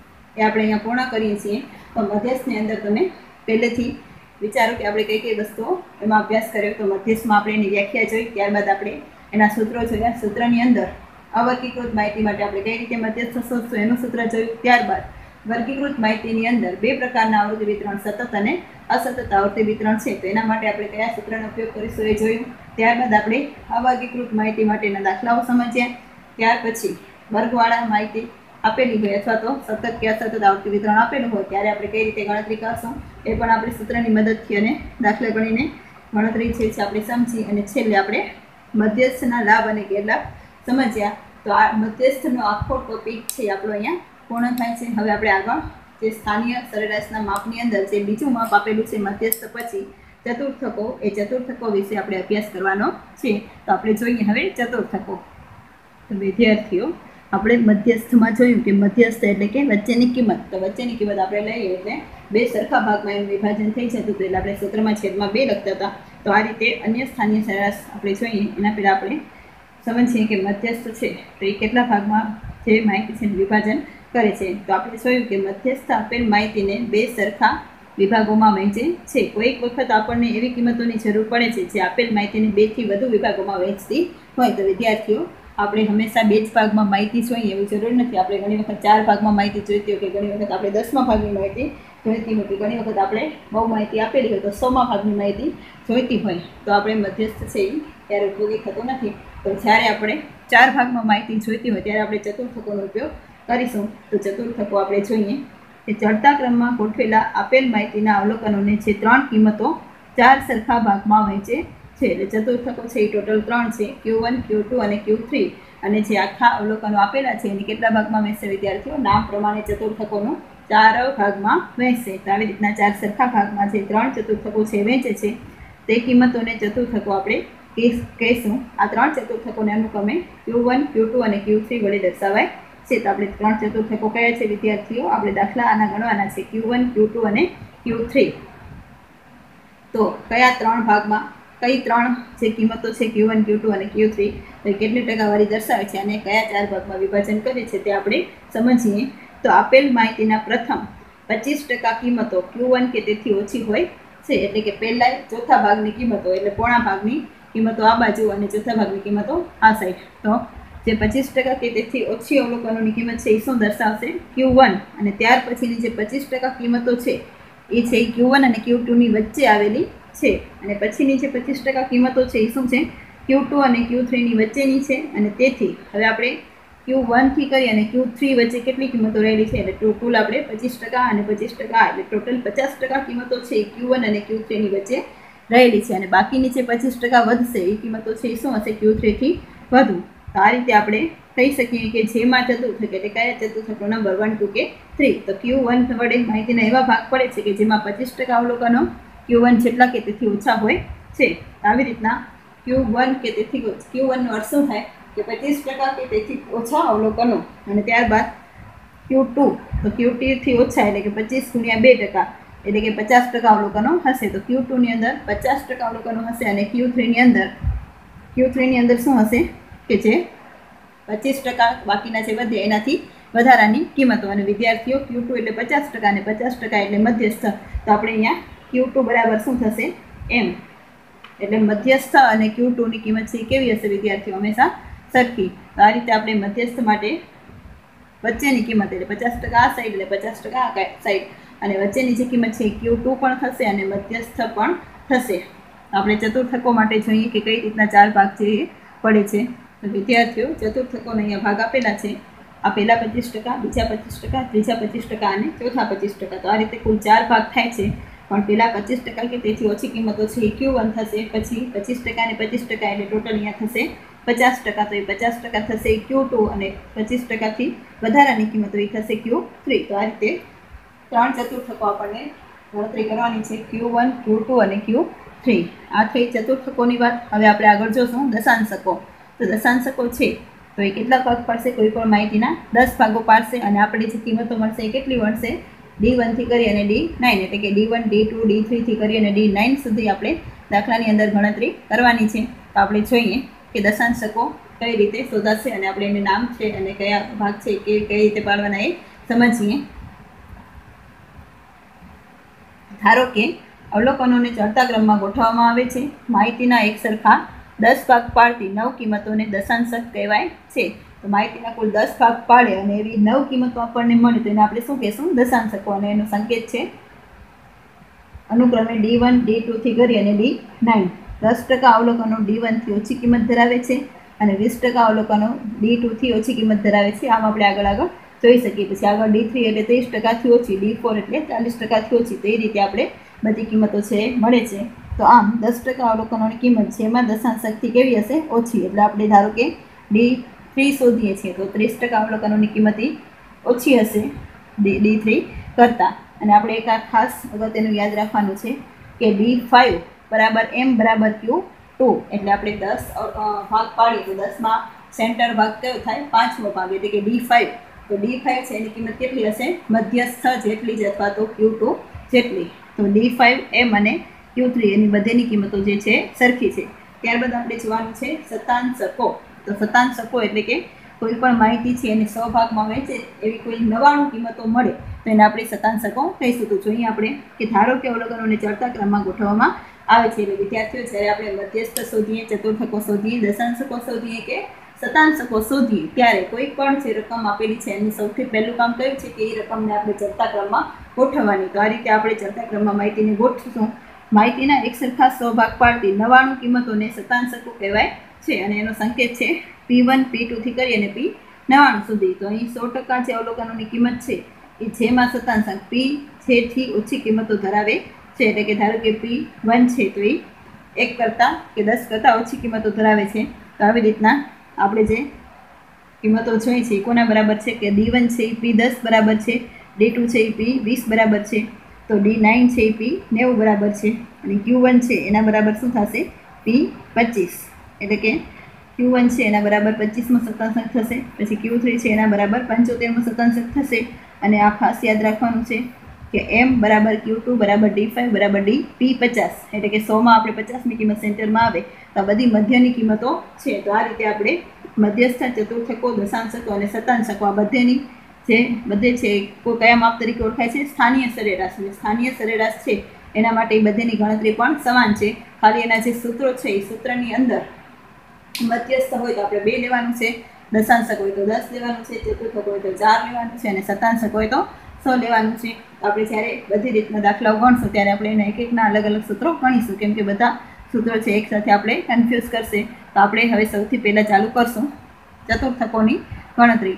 એ આપણે અહીંયા પૂર્ણ કરીએ છીએ. તો મધ્યસ્થની અંદર તમે પહેલેથી વિચારો કે આપણે કઈ કઈ વસ્તુઓ એમાં અભ્યાસ કર્યો. તો મધ્યસ્થમાં આપણે એની વ્યાખ્યા જોઈ, ત્યારબાદ આપણે એના સૂત્રો જોયા. સૂત્રની અંદર અવર્ગીકૃત માહિતી માટે આપણે કઈ રીતે મધ્યસ્થ શોધશું એનું સૂત્ર જોયું. ત્યારબાદ વર્ગીકૃત માહિતીની અંદર બે પ્રકારના આવૃત્તિ વિતરણ, સતત અને અસતત આવૃત્તિ વિતરણ છે. તો એના માટે આપણે કયા સૂત્રનો ઉપયોગ કરીશું એ જોયું. ત્યારબાદ આપણે અવર્ગીકૃત માહિતી માટેના દાખલાઓ સમજ્યા. ત્યાર પછી વર્ગવાળા માહિતી આપેલી હોય અથવા તો સતત કે અસતત આવર્તી વિતરણ આપેલું હોય ત્યારે આપણે કઈ રીતે ગણતરી કરશું એ પણ આપણે સૂત્રની મદદથી અને દાખલા ગણીને ગણતરી છે આપણે સમજી અને છેલ્લે આપણે મધ્યસ્થના લાભ અને ગેરલાભ સમજ્યા. તો આ મધ્યસ્થનો આખો ટોપિક છે આપણો અહીંયા પૂર્ણ થાય છે. હવે આપણે આગળ જે સ્થાનીય સરેરાશના માપની અંદર જે બીજું માપ આપેલું છે મધ્યસ્થ પછી ચતુર્થકો, એ ચતુર્થકો વિશે આપણે અભ્યાસ કરવાનો છે. તો આપણે જોઈએ હવે ચતુર્થકો. તો વિદ્યાર્થીઓ આપણે મધ્યસ્થમાં જોયું કે મધ્યસ્થ એટલે કે વચ્ચેની કિંમત. તો વચ્ચેની કિંમત આપણે લઈએ એટલે બે સરખા ભાગમાં એનું વિભાજન થઈ જતું હતું એટલે આપણે સૂત્રમાં છેદમાં બે લખતા હતા. તો આ રીતે અન્ય સ્થાનીય સરેરાશ આપણે જોઈએ એના પહેલાં આપણે સમજીએ કે મધ્યસ્થ છે તો એ કેટલા ભાગમાં જે માહિતી છે વિભાજન કરે છે. તો આપણે જોયું કે મધ્યસ્થ આપેલ માહિતીને બે સરખા વિભાગોમાં વહેંચે છે. કોઈક વખત આપણને એવી કિંમતોની જરૂર પડે છે જે આપેલ માહિતીને બેથી વધુ વિભાગોમાં વહેંચતી હોય. તો વિદ્યાર્થીઓ આપણે હંમેશા બે જ ભાગમાં માહિતી જોઈએ એવી જરૂર નથી. આપણે ઘણી વખત ચાર ભાગમાં માહિતી જોઈતી હોય કે ઘણી વખત આપણે દસમા ભાગની માહિતી જોઈતી હોય કે ઘણી વખત આપણે બહુ માહિતી આપેલી હોય તો સોમા ભાગની માહિતી જોઈતી હોય. તો આપણે મધ્યસ્થ છે એ ત્યારે ઉપયોગી થતો નથી. તો જ્યારે આપણે ચાર ભાગમાં માહિતી જોઈતી હોય ત્યારે આપણે ચતુર્થકોનો ઉપયોગ કરીશું. તો ચતુર્થકો આપણે જોઈએ કે ચડતા ક્રમમાં ગોઠવેલા આપેલ માહિતીના અવલોકનોને જે ત્રણ કિંમતો ચાર સરખા ભાગમાં વહેંચે છે. એટલે ચતુર્થકો છે એ ટોટલ ત્રણ છે, ક્યુ વન, ક્યુ ટુ અને ક્યુ થ્રી. અને જે આખા અવલોકનો આપેલા છે એની કેટલા ભાગમાં વહેંચશે વિદ્યાર્થીઓ? નામ પ્રમાણે ચતુર્થકોનો ચાર ભાગમાં વહેંચશે. તો આવી રીતના ચાર સરખા ભાગમાં જે ત્રણ ચતુર્થકો છે વહેંચે છે તે કિંમતોને ચતુર્થકો આપણે કહીશું. આ ત્રણ ચતુર્થકોને અનુક્રમે ક્યુ વન, ક્યુ ટુ અને ક્યુ થ્રી વડે દર્શાવાય છે. તો આપણે ત્રણ ચતુર્થકો કયા છે વિદ્યાર્થીઓ? આપણે દાખલા આના ગણવાના છે, ક્યુ વન, ક્યુ ટુ અને ક્યુ થ્રી. તો કયા ત્રણ ભાગમાં કઈ ત્રણ જે કિંમતો છે ક્યુ વન, ક્યુ ટુ અને ક્યુ થ્રી એ કેટલી ટકાવારી દર્શાવે છે અને કયા ચાર ભાગમાં વિભાજન કરે છે તે આપણે સમજીએ. તો આપેલ માહિતીના પ્રથમ પચીસ ટકા કિંમતો ક્યુ વન કે તેથી ઓછી હોય છે. એટલે કે પહેલાં ચોથા ભાગની કિંમતો એટલે પોણા ભાગની કિંમતો આ બાજુ અને ચોથા ભાગની કિંમતો આ સાઈડ. તો જે પચીસ ટકા કે તેથી ઓછી અવલોકનોની કિંમત છે એ શું દર્શાવશે? Q one. અને ત્યાર પછીની જે પચીસ ટકા કિંમતો છે એ છે ક્યુ વન અને ક્યુ ટુની વચ્ચે આવેલી છે. અને પછીની જે પચીસ ટકા કિંમતો છે એ શું છે? ક્યુ ટુ અને ક્યુ થ્રીની વચ્ચેની છે. અને તેથી હવે આપણે ક્યુ વનથી કરી અને ક્યુ થ્રી વચ્ચે કેટલી કિંમતો રહેલી છે એટલે ટોટલ આપણે પચીસ ટકા અને પચીસ ટકા એટલે ટોટલ પચાસ ટકા કિંમતો છે એ ક્યુ વન અને ક્યુ થ્રીની વચ્ચે રહેલી છે. અને બાકીની જે પચીસ ટકા વધશે એ કિંમતો છે એ શું હશે? ક્યુ થ્રીથી વધુ. તો આ રીતે આપણે કહી શકીએ કે જેમાં ચતુર્થક એટલે કયા ચતુર્થકો નંબર વન, ટુ કે થ્રી. તો ક્યુ વન વડે માહિતીના એવા ભાગ પડે છે કે જેમાં પચીસ ટકા અવલોકનો ક્યુ વન જેટલા કે તેથી ઓછા હોય છે. આવી રીતના ક્યુ વન કે તેથી ક્યુ વનનો અર્થ શું થાય કે પચીસ ટકા કે તેથી ઓછા અવલોકનો. અને ત્યારબાદ ક્યુ ટુ તો ક્યુ ટુથી ઓછા એટલે કે પચીસ ગુણ્યા બે ટકા એટલે કે પચાસ ટકા અવલોકનો હશે. તો ક્યુ ટુની અંદર પચાસ ટકા અવલોકનો હશે અને ક્યુ થ્રીની અંદર ક્યુ થ્રીની અંદર શું હશે કે જે પચીસ ટકા બાકીના જે વધે એનાથી વધારાની કિંમતો. અને વિદ્યાર્થીઓ ક્યુ ટુ એટલે પચાસ ટકા અને પચાસ ટકા એટલે મધ્યસ્થ. તો આપણે અહીંયા ક્યુ ટુ બરાબર શું થશે? એમ. એટલે મધ્યસ્થ અને ક્યુ ટુની કિંમત છે કેવી હશે વિદ્યાર્થીઓ? હંમેશા સરખી. તો આ રીતે આપણે મધ્યસ્થ માટે વચ્ચેની કિંમત એટલે પચાસ ટકા આ સાઈડ એટલે પચાસ ટકા આ સાઈડ અને વચ્ચેની જે કિંમત છે ક્યુ ટુ પણ થશે અને મધ્યસ્થ પણ થશે. આપણે ચતુર્થકો માટે જોઈએ કે કઈ રીતના ચાર ભાગ છે એ પડે છે. તો વિદ્યાર્થીઓ ચતુર્થકોને અહીંયા ભાગ આપેલા છે. આ પહેલા પચીસ ટકા, બીજા પચીસ ટકા, ત્રીજા પચીસ ટકા અને ચોથા પચીસ ટકા. તો આ રીતે કુલ ચાર ભાગ થાય છે. પણ પહેલાં પચીસ ટકા કે તેથી ઓછી કિંમતો છે એ ક્યુ વન થશે. પછી પચીસ ટકા અને પચીસ ટકા એટલે ટોટલ અહીંયા થશે પચાસ ટકા. તો એ પચાસ ટકા થશે ક્યુ ટુ અને પચીસ ટકાથી વધારાની કિંમતો એ થશે ક્યુ થ્રી. તો આ રીતે ત્રણ ચતુર્થકો આપણને ગણતરી કરવાની છે, ક્યુ વન, ક્યુ ટુ અને ક્યુ થ્રી. આ થઈ ચતુર્થકોની વાત. હવે આપણે આગળ જોશું દશાંશકો. તો દશાંશકો છે તો એ કેટલા ભાગ પાડશે? કોઈ પણ માહિતીના દસ ભાગો પાડશે. અને આપણે જે કિંમતો મળશે એ કેટલી મળશે? ડી વનથી કરી અને ડી નાઇન એટલે કે D one, D two, D થ્રીથી કરી અને ડી નાઇન સુધી આપણે દાખલાની અંદર ગણતરી કરવાની છે. તો આપણે જોઈએ કે દશાંશકો કઈ રીતે શોધાશે અને આપણે એને નામ છે અને કયા ભાગ છે કે કઈ રીતે પાડવાના એ સમજીએ. ધારો કે અવલોકનોને ચડતા ક્રમમાં ગોઠવવામાં આવે છે. માહિતીના એક સરખા દસ ભાગ પાડતી નવ કિંમતોને દશાંશક કહેવાય છે. તો માહિતીના કુલ દસ ભાગ પાડે અને એવી નવ કિંમતો આપણને મળે તો એને આપણે શું કહેશું? દશાંશકો. અને એનો સંકેત છે અનુક્રમે ડી વન, ડી ટુથી કરી અને ડી નાઇન. દસ ટકા અવલોકનો ડી વનથી ઓછી કિંમત ધરાવે છે અને વીસ ટકા અવલોકનો ડી ટુથી ઓછી કિંમત ધરાવે છે. આમ આપણે આગળ આગળ જોઈ શકીએ. પછી આગળ ડી થ્રી એટલે ત્રીસ ટકાથી ઓછી, ડી ફોર એટલે ચાલીસ ટકાથી ઓછી. તો એ રીતે આપણે બધી કિંમતો છે મળે છે. તો આમ દસ ટકા અવલોકનોની કિંમત છે એમાં દશાંશકથી કેવી હશે? ઓછી. એટલે આપણે ધારો કે ડી થ્રી શોધીએ છીએ તો ત્રીસ ટકા અવલોકનોની કિંમત ઓછી હશે ડી ડી થ્રી કરતાં. અને આપણે એક આ ખાસ અગત્યનું યાદ રાખવાનું છે કે ડી ફાઇવ બરાબર એમ બરાબર ક્યુ ટુ. એટલે આપણે દસ ભાગ પાડીએ તો દસમાં સેન્ટર ભાગ કયો થાય? પાંચમો ભાગ, એટલે કે ડી ફાઇવ. તો ડી ફાઇવ છે એની કિંમત કેટલી હશે? મધ્યસ્થ જેટલી જ અથવા તો ક્યુ ટુ જેટલી. તો ડી ફાઇવ એમ અને ક્યુ થ્રી એની બધીની કિંમતો જે છે સરખી છે. ત્યારબાદ આપણે જોવાનું છે શતાંશકો. તો શતાંશકો એટલે કે કોઈ પણ માહિતી છે એને સો ભાગમાં વહેંચે એવી કોઈ નવાણું કિંમતો મળે તો એને આપણે શતાંશકો કહીશું. તો જોઈએ આપણે કે ધારો કે અવલોકનોને ચડતા ક્રમમાં ગોઠવવામાં આવે છે. એટલે વિદ્યાર્થીઓ જ્યારે આપણે મધ્યસ્થ શોધીએ, ચતુર્થકો શોધીએ, દશાંશકો શોધીએ કે શતાંશકો શોધીએ ત્યારે કોઈ પણ જે રકમ આપેલી છે એનું સૌથી પહેલું કામ કયું છે કે એ રકમને આપણે ચડતા ક્રમમાં ગોઠવવાની. તો આ રીતે આપણે ચડતા ક્રમમાં માહિતીને ગોઠવશું. માહિતીના એક સરખા સો ભાગ પાડતી નવાણું કિંમતોને શતાંશકો કહેવાય છે અને એનો સંકેત છે પી વન પી ટુથી કરી અને પી નવાણું સુધી. તો અહીં સો ટકા જે અવલોકનોની કિંમત છે એ જેમાં શતાંશક પી છથી ઓછી કિંમતો ધરાવે છે. એટલે કે ધારો કે પી વન છે તો એ એક કરતાં કે દસ કરતાં ઓછી કિંમતો ધરાવે છે. તો આવી રીતના આપણે જે કિંમતો જોઈ છે એ કોના બરાબર છે કે ડી વન છે એ પી દસ બરાબર છે, ડી ટુ છે એ પી વીસ બરાબર છે, તો ડી નાઇન છે એ પી નેવું બરાબર છે અને ક્યુ વન છે એના બરાબર શું થશે? પી પચીસ. એટલે કે ક્યુ વન છે એના બરાબર પચીસમાં શતાંશક થશે. પછી ક્યુ થ્રી છે એના બરાબર પંચોતેરમાં શતાંશક થશે. અને આ ખાસ યાદ રાખવાનું છે કે એમ બરાબર ક્યુ ટુ બરાબર ડી ફાઇવ બરાબર ડી પી પચાસ. એટલે કે સોમાં આપણે પચાસની કિંમત સેન્ટરમાં આવે તો આ બધી મધ્યની કિંમતો છે. તો આ રીતે આપણે મધ્યસ્થ, ચતુર્થકો, દશાંશકો અને શતાંશકો આ બધેની જે બધે છે કોઈ કયા માપ તરીકે ઓળખાય છે? સ્થાનીય સરેરાશ. અને સ્થાનીય સરેરાશ છે એના માટે એ બધેની ગણતરી પણ સમાન છે. ખાલી એના જે સૂત્રો છે એ સૂત્રની અંદર મધ્યસ્થ હોય તો આપણે બે લેવાનું છે, દશાંશક હોય તો દસ લેવાનું છે, ચતુર્થક હોય તો ચાર લેવાનું છે અને શતાંશક હોય તો સો લેવાનું છે. આપણે જ્યારે બધી રીતના દાખલાઓ ગણશું ત્યારે આપણે એના એક એકના અલગ અલગ સૂત્રો ગણીશું, કેમ કે બધા સૂત્રો છે એકસાથે આપણે કન્ફ્યુઝ કરશે. તો આપણે હવે સૌથી પહેલાં ચાલુ કરશું ચતુર્થકોની ગણતરી.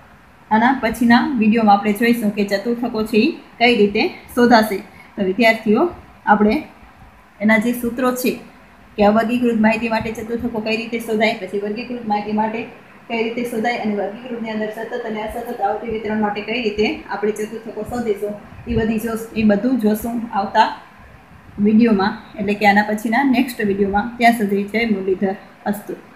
આના પછીના વિડીયોમાં આપણે જોઈશું કે ચતુર્થકો છે એ કઈ રીતે શોધાશે. તો વિદ્યાર્થીઓ આપણે એના જે સૂત્રો છે કે અવર્ગીકૃત માહિતી માટે ચતુર્થકો કઈ રીતે શોધાય, પછી વર્ગીકૃત માહિતી માટે કઈ રીતે શોધાય અને વર્ગીકૃતની અંદર સતત અને અસતત આવતી વિતરણ માટે કઈ રીતે આપણે ચતુર્થકો શોધીશું એ બધી જો એ બધું જોશું આવતા વિડીયોમાં. એટલે કે આના પછીના નેક્સ્ટ વિડીયોમાં. ત્યાં સુધી જય મુરલીધર અસ્તુ.